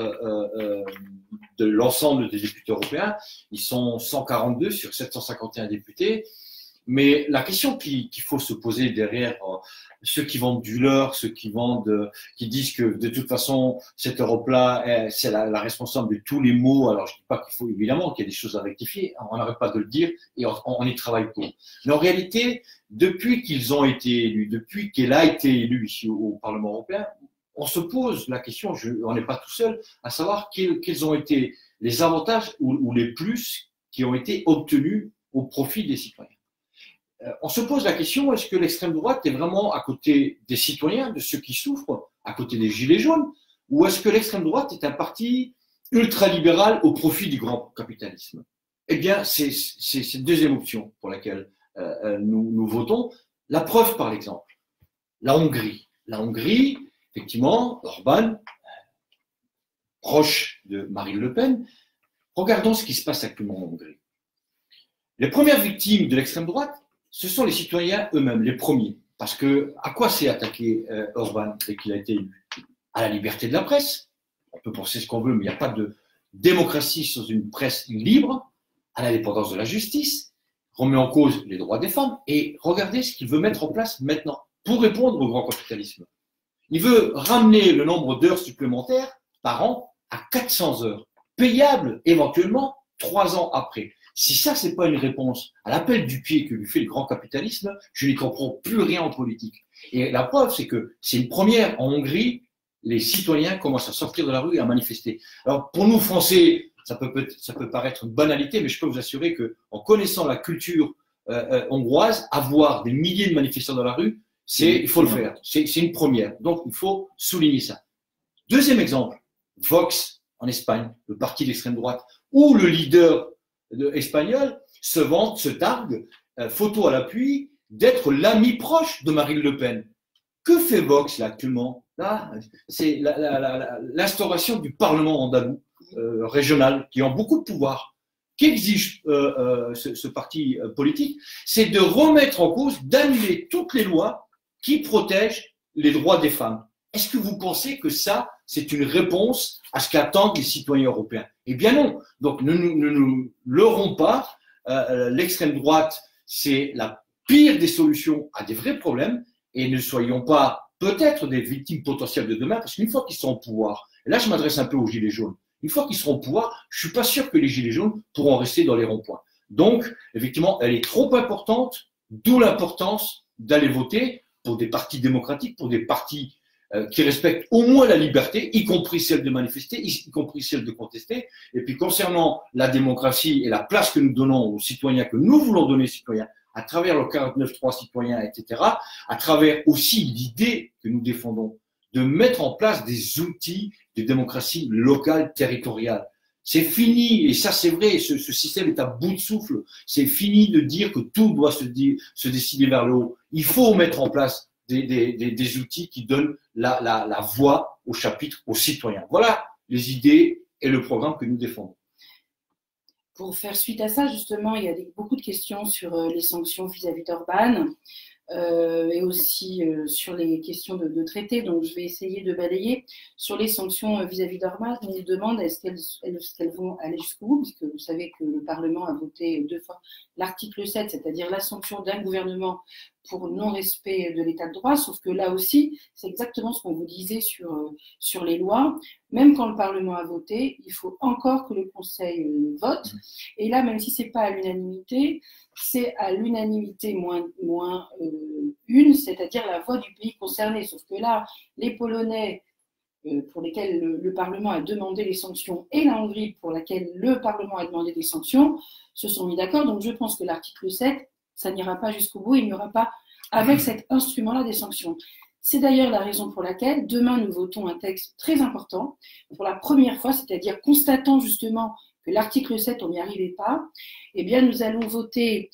de l'ensemble des députés européens. Ils sont 142 sur 751 députés. Mais la question qu'il faut se poser derrière ceux qui vendent du leurre, ceux qui disent que de toute façon cette Europe-là, c'est la responsable de tous les maux. Alors je dis pas qu'il faut évidemment qu'il y a des choses à rectifier, on n'arrête pas de le dire et on y travaille pour. Mais en réalité, depuis qu'ils ont été élus, depuis qu'elle a été élue ici au Parlement européen, on se pose la question, on n'est pas tout seul, à savoir quels ont été les avantages ou les plus qui ont été obtenus au profit des citoyens. On se pose la question, est-ce que l'extrême droite est vraiment à côté des citoyens, de ceux qui souffrent, à côté des gilets jaunes, ou est-ce que l'extrême droite est un parti ultralibéral au profit du grand capitalisme? Eh bien, c'est la deuxième option pour laquelle nous votons. La preuve par l'exemple, la Hongrie. La Hongrie, effectivement, Orban, proche de Marine Le Pen. Regardons ce qui se passe actuellement en Hongrie. Les premières victimes de l'extrême droite, ce sont les citoyens eux-mêmes, les premiers. Parce que, à quoi s'est attaqué Orban dès qu'il a été élu? À la liberté de la presse. On peut penser ce qu'on veut, mais il n'y a pas de démocratie sans une presse libre. À l'indépendance de la justice. Remet en cause les droits des femmes. Et regardez ce qu'il veut mettre en place maintenant pour répondre au grand capitalisme. Il veut ramener le nombre d'heures supplémentaires par an à 400 heures, payables éventuellement 3 ans après. Si ça, c'est pas une réponse à l'appel du pied que lui fait le grand capitalisme, je n'y comprends plus rien en politique. Et la preuve, c'est que c'est une première en Hongrie, les citoyens commencent à sortir de la rue et à manifester. Alors, pour nous, Français, ça peut paraître une banalité, mais je peux vous assurer que, en connaissant la culture hongroise, avoir des milliers de manifestants dans la rue, il faut le faire. C'est une première. Donc, il faut souligner ça. Deuxième exemple, Vox en Espagne, le parti d'extrême droite, où le leader espagnol se vante, se targue, photo à l'appui, d'être l'ami proche de Marine Le Pen. Que fait Vox là actuellement? Là, c'est l'instauration du Parlement andalou régional qui a beaucoup de pouvoir. Qu'exige ce parti politique? C'est de remettre en cause, d'annuler toutes les lois qui protègent les droits des femmes. Est-ce que vous pensez que ça, c'est une réponse à ce qu'attendent les citoyens européens? Eh bien non. Donc ne nous leurrons pas. L'extrême droite, c'est la pire des solutions à des vrais problèmes et ne soyons pas peut-être des victimes potentielles de demain parce qu'une fois qu'ils seront au pouvoir, et là je m'adresse un peu aux gilets jaunes, une fois qu'ils seront au pouvoir, je suis pas sûr que les gilets jaunes pourront rester dans les ronds-points. Donc, effectivement, elle est trop importante, d'où l'importance d'aller voter pour des partis démocratiques, pour des partis qui respectent au moins la liberté, y compris celle de manifester, y compris celle de contester. Et puis concernant la démocratie et la place que nous donnons aux citoyens, que nous voulons donner aux citoyens, à travers le 49.3 citoyens, etc., à travers aussi l'idée que nous défendons de mettre en place des outils de démocratie locale, territoriale. C'est fini, et ça c'est vrai, ce système est à bout de souffle. C'est fini de dire que tout doit se décider vers le haut. Il faut mettre en place des outils qui donnent la voix au chapitre, aux citoyens. Voilà les idées et le programme que nous défendons. Pour faire suite à ça, justement, il y a beaucoup de questions sur les sanctions vis-à-vis d'Orban. et aussi sur les questions de traité. Donc, je vais essayer de balayer sur les sanctions vis-à-vis d'Ormas. On nous demande est-ce qu'elles vont aller jusqu'au bout, puisque vous savez que le Parlement a voté 2 fois l'article 7, c'est-à-dire la sanction d'un gouvernement pour non-respect de l'état de droit, sauf que là aussi, c'est exactement ce qu'on vous disait sur les lois. Même quand le Parlement a voté, il faut encore que le Conseil vote. Et là, même si c'est pas à l'unanimité, c'est à l'unanimité moins une, c'est-à-dire la voix du pays concerné. Sauf que là, les Polonais, pour lesquels le Parlement a demandé les sanctions, et la Hongrie, pour laquelle le Parlement a demandé des sanctions, se sont mis d'accord. Donc je pense que l'article 7, ça n'ira pas jusqu'au bout, il n'y aura pas, avec cet instrument-là, des sanctions. C'est d'ailleurs la raison pour laquelle demain nous votons un texte très important, pour la première fois, c'est-à-dire constatant justement que l'article 7, on n'y arrivait pas, eh bien nous allons voter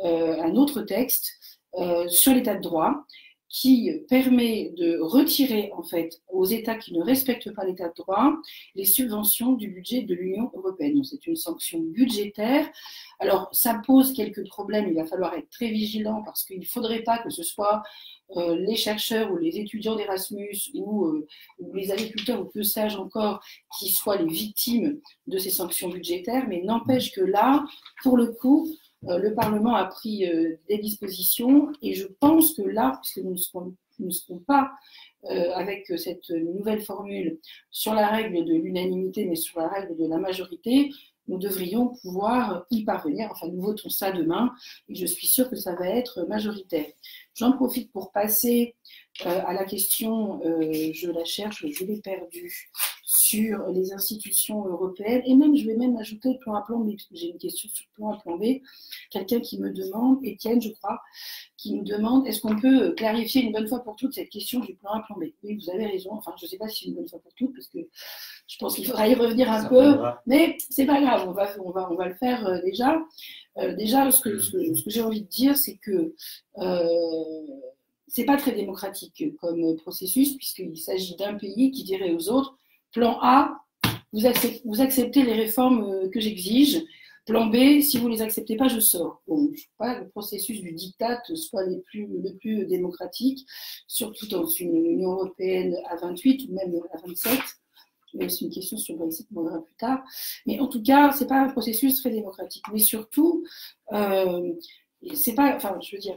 un autre texte sur l'état de droit qui permet de retirer en fait aux États qui ne respectent pas l'état de droit les subventions du budget de l'Union européenne. Donc, c'est une sanction budgétaire. Alors ça pose quelques problèmes, il va falloir être très vigilant parce qu'il ne faudrait pas que ce soit les chercheurs ou les étudiants d'Erasmus ou les agriculteurs ou que sais-je encore qui soient les victimes de ces sanctions budgétaires, mais n'empêche que là, pour le coup, le Parlement a pris des dispositions et je pense que là, puisque nous ne serons pas avec cette nouvelle formule sur la règle de l'unanimité, mais sur la règle de la majorité, nous devrions pouvoir y parvenir. Enfin, nous votons ça demain et je suis sûre que ça va être majoritaire. J'en profite pour passer à la question, je la cherche, je l'ai perdue, sur les institutions européennes, et même, je vais même ajouter le plan A, plan B, parce que j'ai une question sur le plan A, plan B, quelqu'un qui me demande, Étienne, je crois, qui nous demande, est-ce qu'on peut clarifier une bonne fois pour toutes cette question du plan A, plan B? Oui, vous avez raison, enfin, je ne sais pas si c'est une bonne fois pour toutes, parce que je pense qu'il faudra y revenir un peu, mais c'est pas grave, on va le faire déjà. Déjà, ce que j'ai envie de dire, c'est que c'est pas très démocratique comme processus, puisqu'il s'agit d'un pays qui dirait aux autres, plan A, vous acceptez les réformes que j'exige. Plan B, si vous ne les acceptez pas, je sors. Bon, je ne crois pas que le processus du diktat soit le plus démocratique, surtout dans une Union européenne à 28 ou même à 27. C'est une question sur le Brexit, on verra plus tard. Mais en tout cas, ce n'est pas un processus très démocratique. Mais surtout, c'est pas, enfin, je veux dire,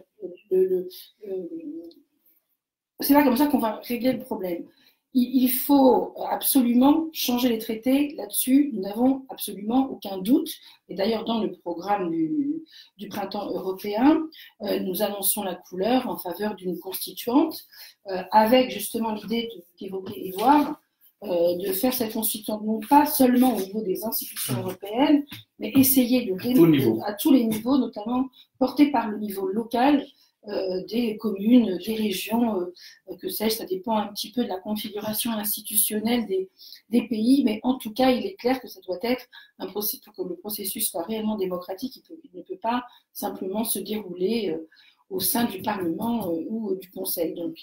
c'est pas comme ça qu'on va régler le problème. Il faut absolument changer les traités. Là-dessus, nous n'avons absolument aucun doute. Et d'ailleurs, dans le programme du printemps européen, nous annonçons la couleur en faveur d'une constituante, avec justement l'idée qu'évoquait Édouard, de faire cette constituante non pas seulement au niveau des institutions européennes, mais essayer de à tous les niveaux, notamment porté par le niveau local, des communes, des régions, que sais-je, ça dépend un petit peu de la configuration institutionnelle des pays, mais en tout cas, il est clair que ça doit être un processus, pour que le processus soit réellement démocratique, il ne peut pas simplement se dérouler au sein du Parlement ou du Conseil. Donc,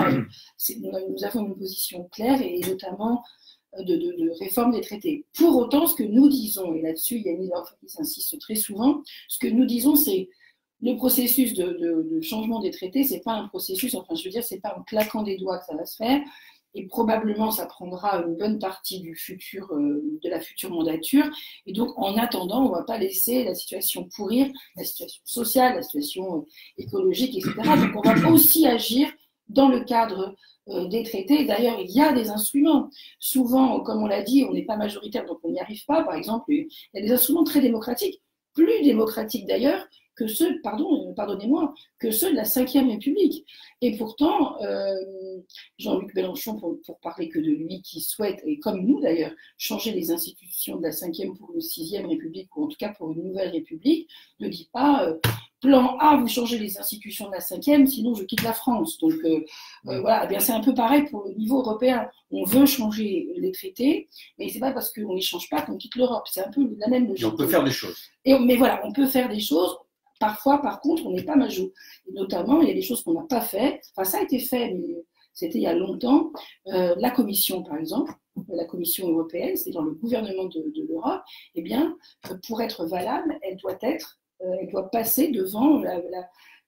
nous avons une position claire et notamment de réforme des traités. Pour autant, ce que nous disons, et là-dessus, Yannick insiste très souvent, ce que nous disons, c'est le processus de changement des traités, c'est pas un processus, enfin je veux dire, c'est pas en claquant des doigts que ça va se faire, et probablement ça prendra une bonne partie de la future mandature, et donc en attendant, on va pas laisser la situation pourrir, la situation sociale, la situation écologique, etc. Donc on va aussi agir dans le cadre des traités. D'ailleurs, il y a des instruments. Souvent, comme on l'a dit, on n'est pas majoritaire, donc on n'y arrive pas. Par exemple, il y a des instruments très démocratiques, plus démocratiques d'ailleurs, que ceux, pardonnez-moi, que ceux de la Ve République. Et pourtant, Jean-Luc Mélenchon, pour parler que de lui, qui souhaite, et comme nous d'ailleurs, changer les institutions de la Ve pour une Sixième République, ou en tout cas pour une nouvelle République, ne dit pas plan A, vous changez les institutions de la Ve, sinon je quitte la France. Donc voilà, eh bien c'est un peu pareil pour le niveau européen. On veut changer les traités, mais c'est pas parce qu'on ne les change pas qu'on quitte l'Europe. C'est un peu la même logique. Et on peut faire des choses. Mais voilà, on peut faire des choses. Parfois, par contre, on n'est pas major. Et notamment, il y a des choses qu'on n'a pas fait. Enfin, ça a été fait, mais c'était il y a longtemps. La Commission, par exemple, la Commission européenne, c'est dans le gouvernement de l'Europe, eh bien, pour être valable, elle doit passer devant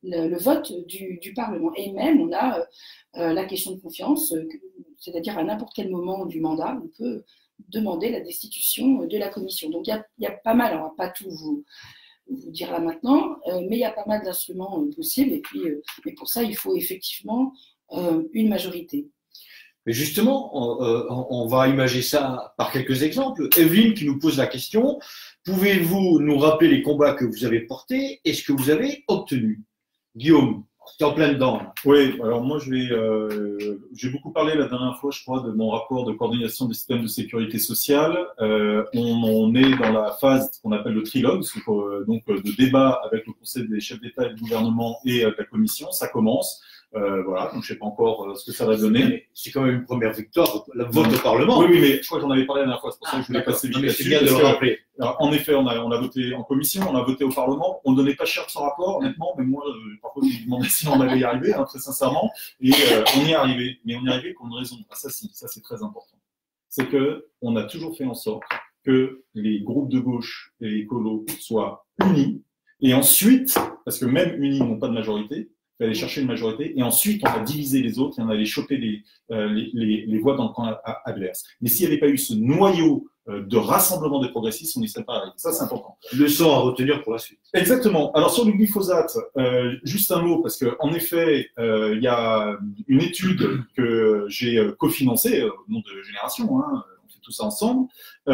le vote du Parlement. Et même, on a la question de confiance, c'est-à-dire à n'importe quel moment du mandat, on peut demander la destitution de la commission. Donc il y a pas mal, on ne va pas tout vous dire là maintenant, mais il y a pas mal d'instruments possibles. Et puis, mais pour ça, il faut effectivement une majorité. Mais justement, on va imager ça par quelques exemples. Evelyne qui nous pose la question, pouvez-vous nous rappeler les combats que vous avez portés et ce que vous avez obtenu? Guillaume, tu es en plein dedans. Là. Oui, alors moi j'ai beaucoup parlé la dernière fois, je crois, de mon rapport de coordination des systèmes de sécurité sociale. On est dans la phase qu'on appelle le trilogue, donc de débat avec le Conseil des chefs d'État et de gouvernement et la Commission. Ça commence. Voilà, donc je sais pas encore ce que ça va donner. C'est quand même une première victoire, le vote au Parlement. Oui, mais je crois que j'en avais parlé la dernière fois, c'est pour ça que je voulais passer vite là-dessus. C'est bien de le rappeler. En effet, on a voté en commission, on a voté au Parlement, on ne donnait pas cher de son rapport, honnêtement, mais moi, parfois, je me demandais si on allait y arriver, très sincèrement, et on y est arrivé, mais on y est arrivé pour une raison. Ah, ça c'est très important. C'est que on a toujours fait en sorte que les groupes de gauche et les écolos soient unis, et ensuite, parce que même unis n'ont pas de majorité, aller chercher une majorité, et ensuite on a divisé les autres et on allait choper les voix dans le camp adverse. Mais s'il n'y avait pas eu ce noyau de rassemblement des progressistes, on n'y serait pas arrivé. Ça, c'est important. Leçon à retenir pour la suite. Exactement. Alors sur le glyphosate, juste un mot, parce que en effet, il y a une étude que j'ai cofinancée au nom de Génération, hein, on fait tout ça ensemble,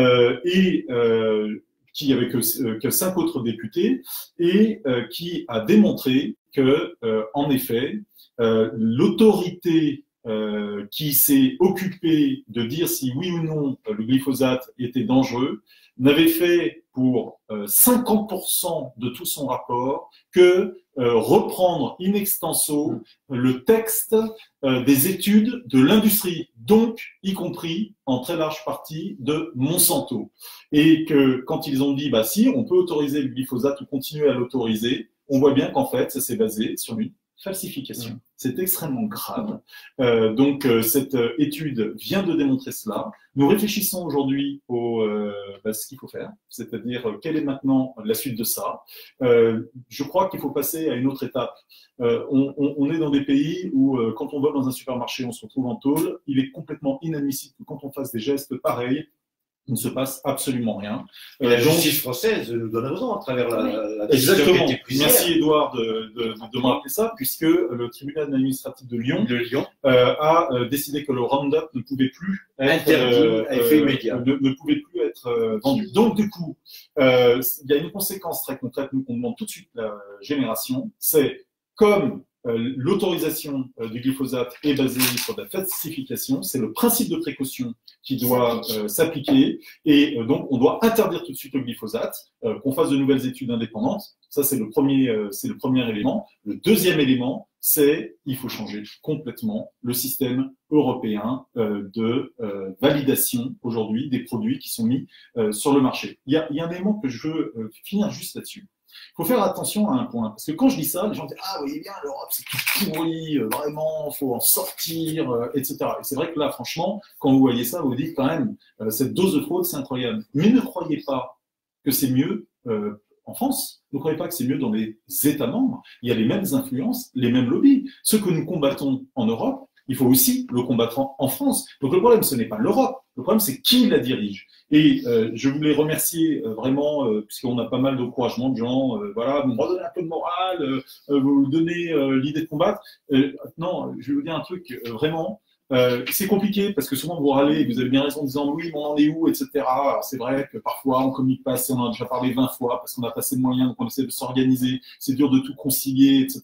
qui avait que 5 autres députés, et qui a démontré que, en effet, l'autorité qui s'est occupée de dire si oui ou non le glyphosate était dangereux n'avait fait pour 50% de tout son rapport que reprendre in extenso le texte des études de l'industrie, donc y compris en très large partie de Monsanto. Et que quand ils ont dit bah si on peut autoriser le glyphosate ou continuer à l'autoriser, on voit bien qu'en fait ça s'est basé sur une falsification. C'est extrêmement grave. Donc cette étude vient de démontrer cela. Nous réfléchissons aujourd'hui à ce qu'il faut faire, c'est-à-dire quelle est maintenant la suite de ça. Je crois qu'il faut passer à une autre étape. On est dans des pays où quand on va dans un supermarché, on se retrouve en tôle. Il est complètement inadmissible que quand on fasse des gestes pareils, il ne se passe absolument rien. Et la justice française nous donne raison à travers la décision exactement. Qui a été prise. Merci Edouard de me rappeler ça, puisque le tribunal administratif de Lyon a décidé que le Roundup ne pouvait plus être ne pouvait plus être vendu. Donc du coup, il y a une conséquence très concrète qu'on demande tout de suite à la Génération, c'est comme l'autorisation du glyphosate est basée sur la falsification, c'est le principe de précaution qui doit s'appliquer, et donc on doit interdire tout de suite le glyphosate, qu'on fasse de nouvelles études indépendantes. Ça c'est le premier élément. Le deuxième élément, c'est il faut changer complètement le système européen de validation aujourd'hui des produits qui sont mis sur le marché. Il y a un élément que je veux finir juste là-dessus. Il faut faire attention à un point, parce que quand je dis ça, les gens disent « Ah, vous voyez bien, l'Europe, c'est tout pourri, vraiment, il faut en sortir, etc. » Et c'est vrai que là, franchement, quand vous voyez ça, vous vous dites quand même, cette dose de fraude, c'est incroyable. Mais ne croyez pas que c'est mieux en France. Ne croyez pas que c'est mieux dans les États membres. Il y a les mêmes influences, les mêmes lobbies. Ce que nous combattons en Europe, il faut aussi le combattre en France. Donc le problème, ce n'est pas l'Europe. Le problème, c'est qui la dirige. Et je voulais remercier vraiment, puisqu'on a pas mal d'encouragement de gens, voilà, vous me redonnez un peu de morale, vous donnez l'idée de combattre. Non, je vais vous dire un truc, vraiment, c'est compliqué, parce que souvent vous râlez, vous avez bien raison en disant oui, mais on en est où, etc. C'est vrai que parfois on communique pas assez, on en a déjà parlé 20 fois, parce qu'on a pas assez de moyens, donc on essaie de s'organiser, c'est dur de tout concilier, etc.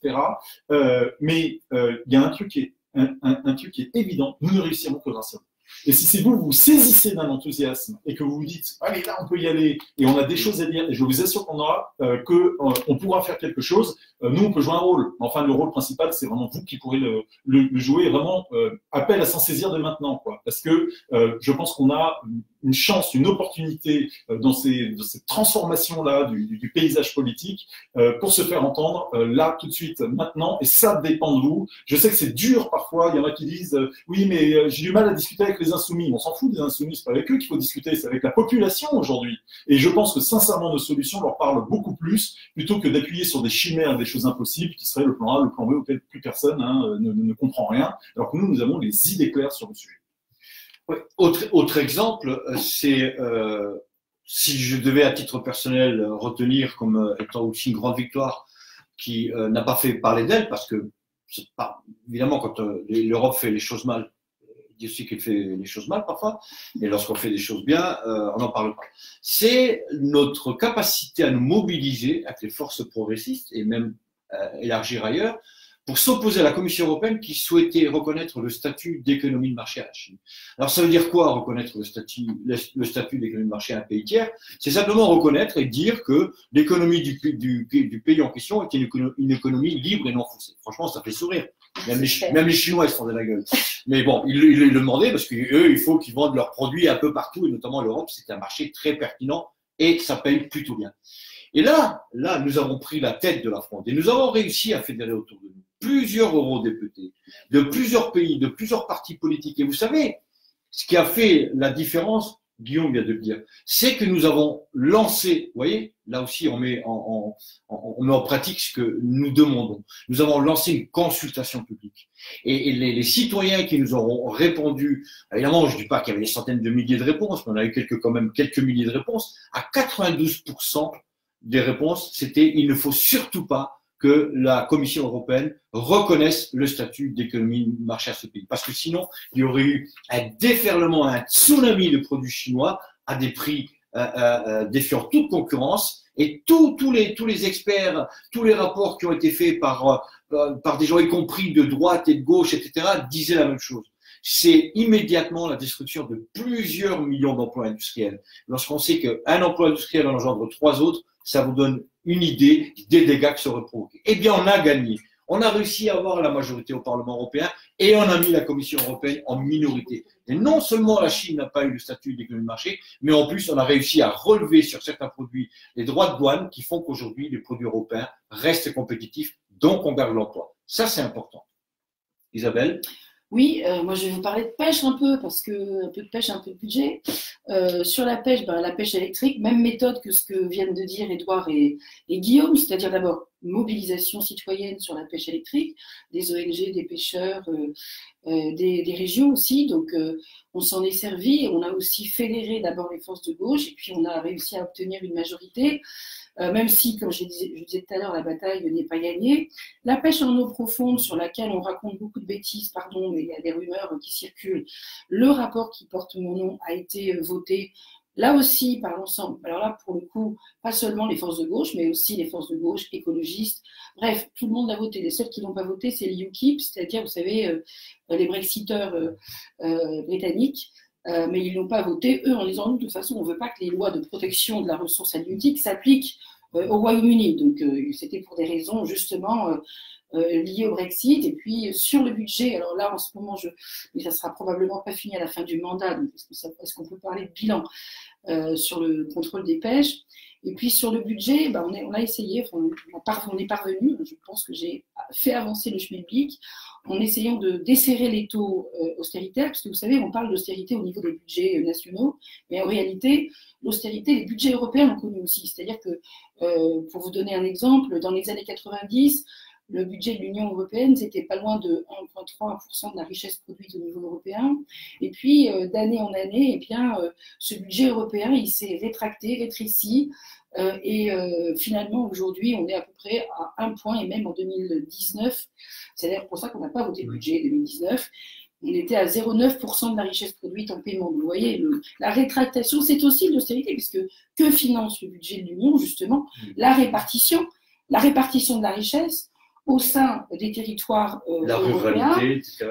Mais il y a un truc qui est un truc qui est évident, nous ne réussirons que grâce à vous. Et si c'est vous saisissez d'un enthousiasme et que vous vous dites « Allez, là, on peut y aller et on a des choses à dire », et je vous assure qu'on aura, on pourra faire quelque chose, nous, on peut jouer un rôle. Enfin, le rôle principal, c'est vraiment vous qui pourrez le jouer. Et vraiment, appel à s'en saisir dès maintenant, quoi. Parce que je pense qu'on a une chance, une opportunité dans cette transformation-là du paysage politique pour se faire entendre là, tout de suite, maintenant, et ça dépend de vous. Je sais que c'est dur parfois, il y en a qui disent oui, mais j'ai du mal à discuter avec les insoumis. On s'en fout des insoumis, c'est pas avec eux qu'il faut discuter, c'est avec la population aujourd'hui. Et je pense que sincèrement, nos solutions leur parlent beaucoup plus, plutôt que d'appuyer sur des chimères, des choses impossibles, qui seraient le plan A, le plan B, auquel plus personne ne comprend rien, alors que nous avons les idées claires sur le sujet. Oui. Autre exemple, c'est si je devais à titre personnel retenir comme étant aussi une grande victoire qui n'a pas fait parler d'elle, parce que évidemment quand l'Europe fait les choses mal, il dit aussi qu'elle fait les choses mal parfois, et lorsqu'on fait des choses bien, on n'en parle pas. C'est notre capacité à nous mobiliser avec les forces progressistes et même élargir ailleurs, pour s'opposer à la Commission européenne qui souhaitait reconnaître le statut d'économie de marché à la Chine. Alors ça veut dire quoi, reconnaître le statut d'économie de marché à un pays tiers? C'est simplement reconnaître et dire que l'économie du pays en question est une économie libre et non faussée. Franchement, ça fait sourire. Même les Chinois, ils se font de la gueule. Mais bon, ils le demandaient parce qu'eux, il faut qu'ils vendent leurs produits un peu partout, et notamment l'Europe, c'est un marché très pertinent et ça paye plutôt bien. Et là, nous avons pris la tête de la fronde et nous avons réussi à fédérer autour de nous plusieurs eurodéputés de plusieurs pays, de plusieurs partis politiques. Et vous savez, ce qui a fait la différence, Guillaume vient de le dire, c'est que nous avons lancé, vous voyez, là aussi on met en pratique ce que nous demandons. Nous avons lancé une consultation publique. Et les citoyens qui nous auront répondu, évidemment, je ne dis pas qu'il y avait des centaines de milliers de réponses, mais on a eu quand même quelques milliers de réponses. À 92% des réponses, c'était il ne faut surtout pas que la Commission européenne reconnaisse le statut d'économie de marché à ce pays. Parce que sinon, il y aurait eu un déferlement, un tsunami de produits chinois à des prix défiant toute concurrence. Et tous les experts, tous les rapports qui ont été faits par des gens, y compris de droite et de gauche, etc., disaient la même chose. C'est immédiatement la destruction de plusieurs millions d'emplois industriels. Lorsqu'on sait qu'un emploi industriel en engendre 3 autres, ça vous donne une idée des dégâts qui seraient provoqués. Eh bien, on a gagné. On a réussi à avoir la majorité au Parlement européen et on a mis la Commission européenne en minorité. Et non seulement la Chine n'a pas eu le statut d'économie de marché, mais en plus, on a réussi à relever sur certains produits les droits de douane qui font qu'aujourd'hui, les produits européens restent compétitifs, donc on garde l'emploi. Ça, c'est important. Isabelle? Oui, moi je vais vous parler de pêche un peu, parce que un peu de pêche, un peu de budget. Sur la pêche, la pêche électrique, même méthode que ce que viennent de dire Édouard et Guillaume, c'est-à-dire d'abord mobilisation citoyenne sur la pêche électrique, des ONG, des pêcheurs, des régions aussi. Donc on s'en est servi, on a aussi fédéré d'abord les forces de gauche et puis on a réussi à obtenir une majorité. Même si, comme je disais tout à l'heure, la bataille n'est pas gagnée. La pêche en eau profonde, sur laquelle on raconte beaucoup de bêtises, pardon, mais il y a des rumeurs qui circulent. Le rapport qui porte mon nom a été voté, là aussi, par l'ensemble. Alors là, pour le coup, pas seulement les forces de gauche, mais aussi les forces de gauche, écologistes. Bref, tout le monde a voté. Les seuls qui n'ont pas voté, c'est le UKIP, c'est-à-dire, vous savez, les Brexiteurs britanniques. Mais ils n'ont pas voté, eux, en disant, nous, de toute façon, on ne veut pas que les lois de protection de la ressource halieutique s'appliquent au Royaume-Uni. Donc, c'était pour des raisons, justement, liées au Brexit. Et puis, sur le budget, alors là, en ce moment, mais ça ne sera probablement pas fini à la fin du mandat, donc est-ce qu'on peut parler de bilan sur le contrôle des pêches? Et puis, sur le budget, on a essayé, on est parvenu, je pense que j'ai fait avancer le schmilblick, en essayant de desserrer les taux austéritaires, parce que vous savez, on parle d'austérité au niveau des budgets nationaux, mais en réalité, l'austérité, les budgets européens l'ont connu aussi. C'est-à-dire que, pour vous donner un exemple, dans les années 90, le budget de l'Union européenne, c'était pas loin de 1,3% de la richesse produite au niveau européen. Et puis, d'année en année, eh bien, ce budget européen, il s'est rétréci. Et finalement, aujourd'hui, on est à peu près à 1 point, et même en 2019, c'est d'ailleurs pour ça qu'on n'a pas voté le budget 2019, on était à 0,9% de la richesse produite en paiement. Vous voyez, la rétractation, c'est aussi de l'austérité, puisque que finance le budget de l'Union, justement? La répartition de la richesse au sein des territoires la européens, ruralité, etc.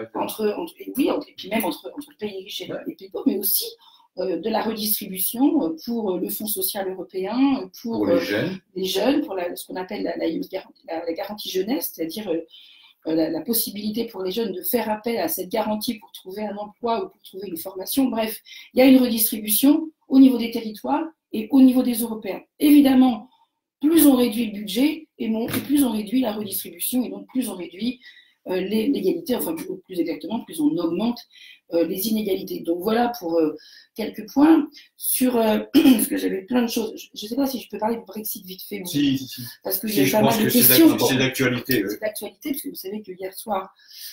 Et puis même entre les pays riches et les pays pauvres, mais aussi de la redistribution pour le Fonds social européen, pour les jeunes, pour ce qu'on appelle la garantie jeunesse, c'est-à-dire la possibilité pour les jeunes de faire appel à cette garantie pour trouver un emploi ou pour trouver une formation. Bref, il y a une redistribution au niveau des territoires et au niveau des Européens. Évidemment, plus on réduit le budget et plus on réduit la redistribution et donc plus on réduit l'égalité, enfin plus exactement, plus on augmente les inégalités. Donc voilà pour quelques points. Sur parce que j'avais plein de choses. Je ne sais pas si je peux parler du Brexit vite fait. Si. Parce que j'ai pas mal de questions. C'est d'actualité. C'est d'actualité, parce que vous savez que hier soir,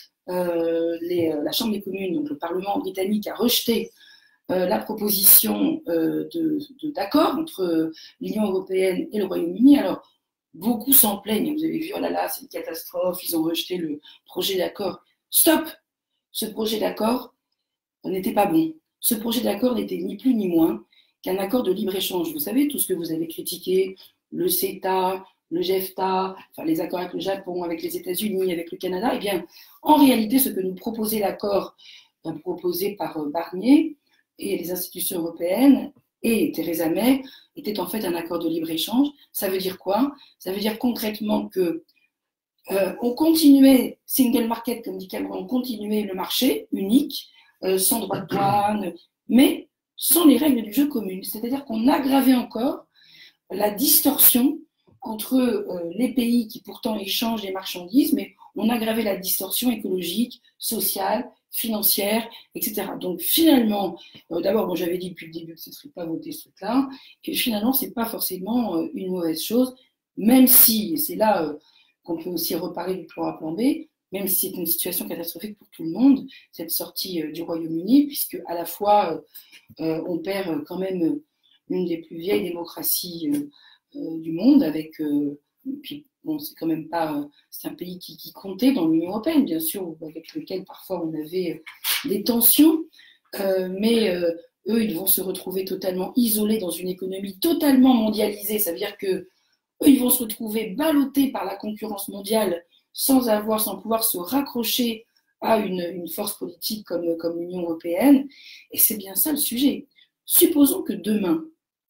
la Chambre des communes, donc le Parlement britannique, a rejeté la proposition d'accord entre l'Union européenne et le Royaume-Uni. Alors, beaucoup s'en plaignent. Vous avez vu, oh là là, c'est une catastrophe, ils ont rejeté le projet d'accord. Stop! Ce projet d'accord n'était pas bon. Ce projet d'accord n'était ni plus ni moins qu'un accord de libre-échange. Vous savez, tout ce que vous avez critiqué, le CETA, le GEFTA, enfin les accords avec le Japon, avec les États-Unis, avec le Canada, eh bien, en réalité, ce que nous proposait l'accord proposé par Barnier et les institutions européennes et Theresa May était en fait un accord de libre-échange. Ça veut dire quoi? Ça veut dire concrètement que on continuait single market, comme dit Cameron, on continuait le marché unique, sans droit de douane, mais sans les règles du jeu communes. C'est-à-dire qu'on aggravait encore la distorsion entre les pays qui pourtant échangent les marchandises, mais on aggravait la distorsion écologique, sociale, financière, etc. Donc finalement, d'abord, moi j'avais dit depuis le début que ce ne serait pas voté ce truc-là, et finalement, ce n'est pas forcément une mauvaise chose, même si, et c'est là qu'on peut aussi reparler du plan A, plan B, même si c'est une situation catastrophique pour tout le monde, cette sortie du Royaume-Uni, puisque à la fois on perd quand même une des plus vieilles démocraties du monde, avec puis bon, c'est quand même pas, c'est un pays qui comptait dans l'Union européenne, bien sûr, avec lequel parfois on avait des tensions, mais eux, ils vont se retrouver totalement isolés dans une économie totalement mondialisée. Ça veut dire que eux, ils vont se retrouver ballottés par la concurrence mondiale sans pouvoir se raccrocher à une force politique comme l'Union européenne. Et c'est bien ça le sujet. Supposons que demain,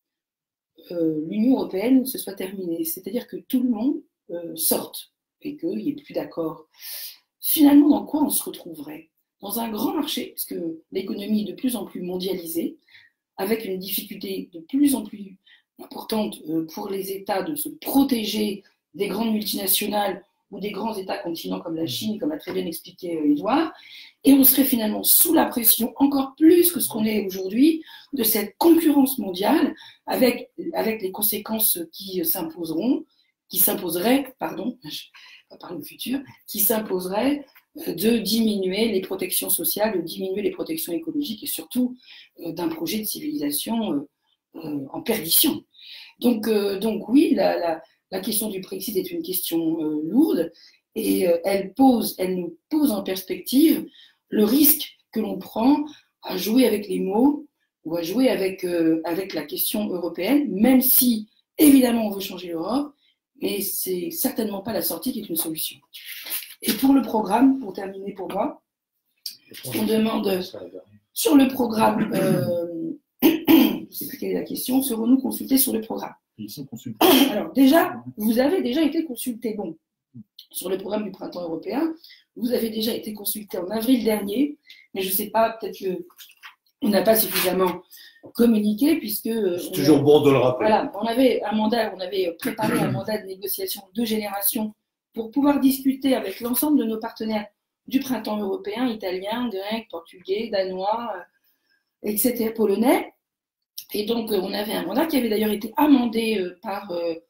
l'Union européenne se soit terminée, c'est-à-dire que tout le monde sorte et qu'il n'y ait plus d'accord. Finalement, dans quoi on se retrouverait? Dans un grand marché, parce que l'économie est de plus en plus mondialisée, avec une difficulté de plus en plus importante pour les États de se protéger des grandes multinationales ou des grands États continents comme la Chine, comme a très bien expliqué Edouard, et on serait finalement sous la pression encore plus que ce qu'on est aujourd'hui de cette concurrence mondiale avec les conséquences qui s'imposeraient, pardon, je vais pas parler au futur, qui s'imposeraient de diminuer les protections sociales, de diminuer les protections écologiques et surtout d'un projet de civilisation en perdition. Donc oui, la question du Brexit est une question lourde et elle nous pose en perspective le risque que l'on prend à jouer avec les mots ou à jouer avec la question européenne, même si évidemment on veut changer l'Europe, mais c'est certainement pas la sortie qui est une solution. Et pour le programme, pour terminer pour moi, on demande sur le programme, je ne sais plus quelle est la question, serons-nous consultés sur le programme? Ils sont consultés. Alors déjà, vous avez déjà été consultés. Bon, sur le programme du printemps européen, vous avez déjà été consultés en avril dernier, mais je ne sais pas, peut-être qu'on n'a pas suffisamment communiqué puisque… C'est toujours bon de le rappeler. Voilà, on avait préparé un mandat de négociation de génération pour pouvoir discuter avec l'ensemble de nos partenaires du printemps européen, italiens, grecs, portugais, danois, etc., polonais. Et donc, on avait un mandat qui avait d'ailleurs été amendé par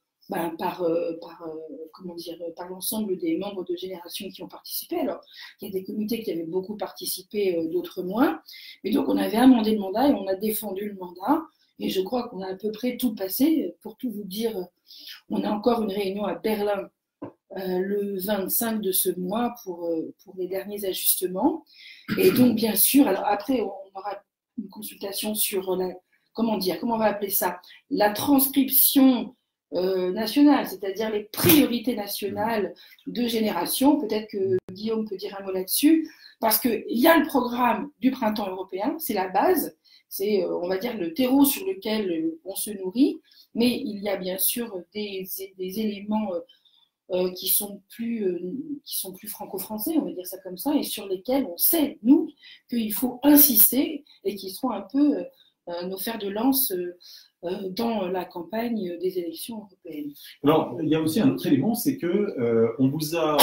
l'ensemble des membres de génération qui ont participé. Alors, il y a des comités qui avaient beaucoup participé, d'autres moins. Mais donc, on avait amendé le mandat et on a défendu le mandat. Et je crois qu'on a à peu près tout passé. Pour tout vous dire, on a encore une réunion à Berlin le 25 de ce mois pour les derniers ajustements. Et donc, bien sûr, alors après, on aura une consultation sur comment on va appeler ça? La transcription nationale, c'est-à-dire les priorités nationales de génération. Peut-être que Guillaume peut dire un mot là-dessus, parce qu'il y a le programme du printemps européen, c'est la base, c'est, on va dire, le terreau sur lequel on se nourrit, mais il y a bien sûr des éléments qui sont plus franco-français, on va dire ça comme ça, et sur lesquels on sait, nous, qu'il faut insister et qui seront un peu nos fers de lance dans la campagne des élections européennes. Alors, il y a aussi un autre élément, c'est que on vous a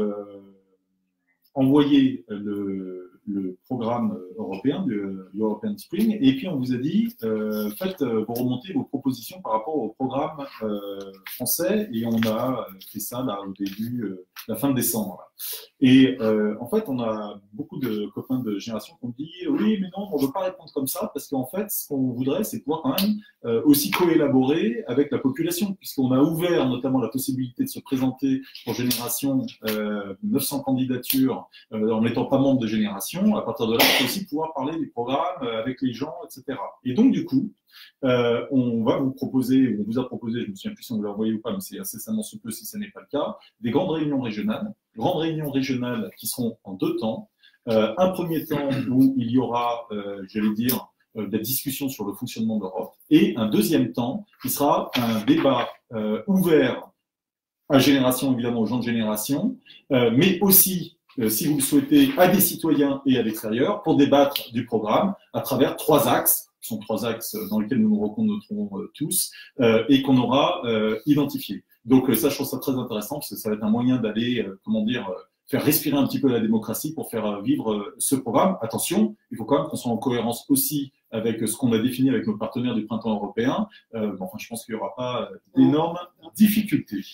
envoyé le programme européen, le European Spring, et puis on vous a dit, vous remontez vos propositions par rapport au programme français, et on a fait ça là, au début, la fin de décembre. Là. Et en fait, on a beaucoup de copains de génération qui ont dit, oui, mais non, on ne veut pas répondre comme ça, parce qu'en fait, ce qu'on voudrait, c'est pouvoir quand même aussi coélaborer avec la population, puisqu'on a ouvert notamment la possibilité de se présenter pour Génération 900 candidatures en n'étant pas membre de Génération. À partir de là, on peut aussi pouvoir parler du programme avec les gens, etc. Et donc, du coup, on va vous proposer, on vous a proposé, je me souviens plus si on vous l'a envoyé ou pas, mais c'est incessamment sous peu si ce n'est pas le cas, des grandes réunions régionales qui seront en 2 temps. Un premier temps où il y aura, j'allais dire, des discussions sur le fonctionnement de l'Europe, et un deuxième temps qui sera un débat ouvert à Génération, évidemment aux gens de Génération, mais aussi si vous le souhaitez, à des citoyens et à l'extérieur, pour débattre du programme à travers 3 axes, qui sont 3 axes dans lesquels nous nous reconnaîtrons tous, et qu'on aura identifiés. Donc ça, je trouve ça très intéressant, parce que ça va être un moyen d'aller, faire respirer un petit peu la démocratie pour faire vivre ce programme. Attention, il faut quand même qu'on soit en cohérence aussi avec ce qu'on a défini avec nos partenaires du printemps européen. Je pense qu'il n'y aura pas d'énormes difficultés.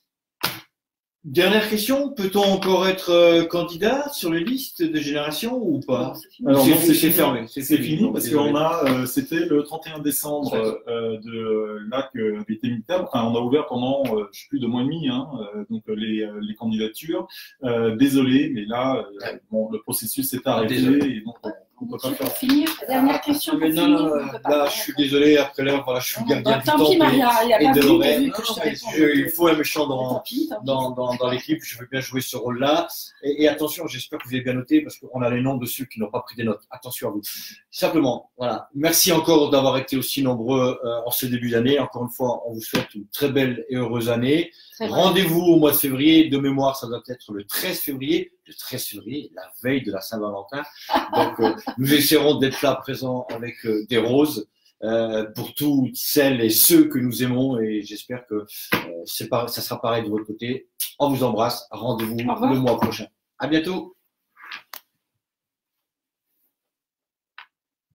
Dernière question, peut-on encore être candidat sur les listes de Génération ou pas? Alors non, c'est fermé. C'est fini parce qu'on a, c'était le 31 décembre là que avait été mis terme. Enfin, on a ouvert pendant, je sais plus, 2 mois et demi, donc les candidatures. Désolé, mais là, le processus s'est arrêté et donc on peut pas faire. Finir, dernière question. Mais non, là, je suis désolé. Après l'heure, voilà, je suis gardien du temps. Tant pis, Maria, il n'y a pas de Lorraine. Il faut un méchant dans l'équipe. Je veux bien jouer ce rôle-là. Et attention, j'espère que vous avez bien noté parce qu'on a les noms de ceux qui n'ont pas pris des notes. Attention à vous. Simplement, voilà. Merci encore d'avoir été aussi nombreux en ce début d'année. Encore une fois, on vous souhaite une très belle et heureuse année. Rendez-vous au mois de février. De mémoire, ça doit être le 13 février. Le 13 février, la veille de la Saint-Valentin. Donc, nous essaierons d'être là présents avec des roses pour toutes celles et ceux que nous aimons. Et j'espère que ça sera pareil de votre côté. On vous embrasse. Rendez-vous le mois prochain. À bientôt.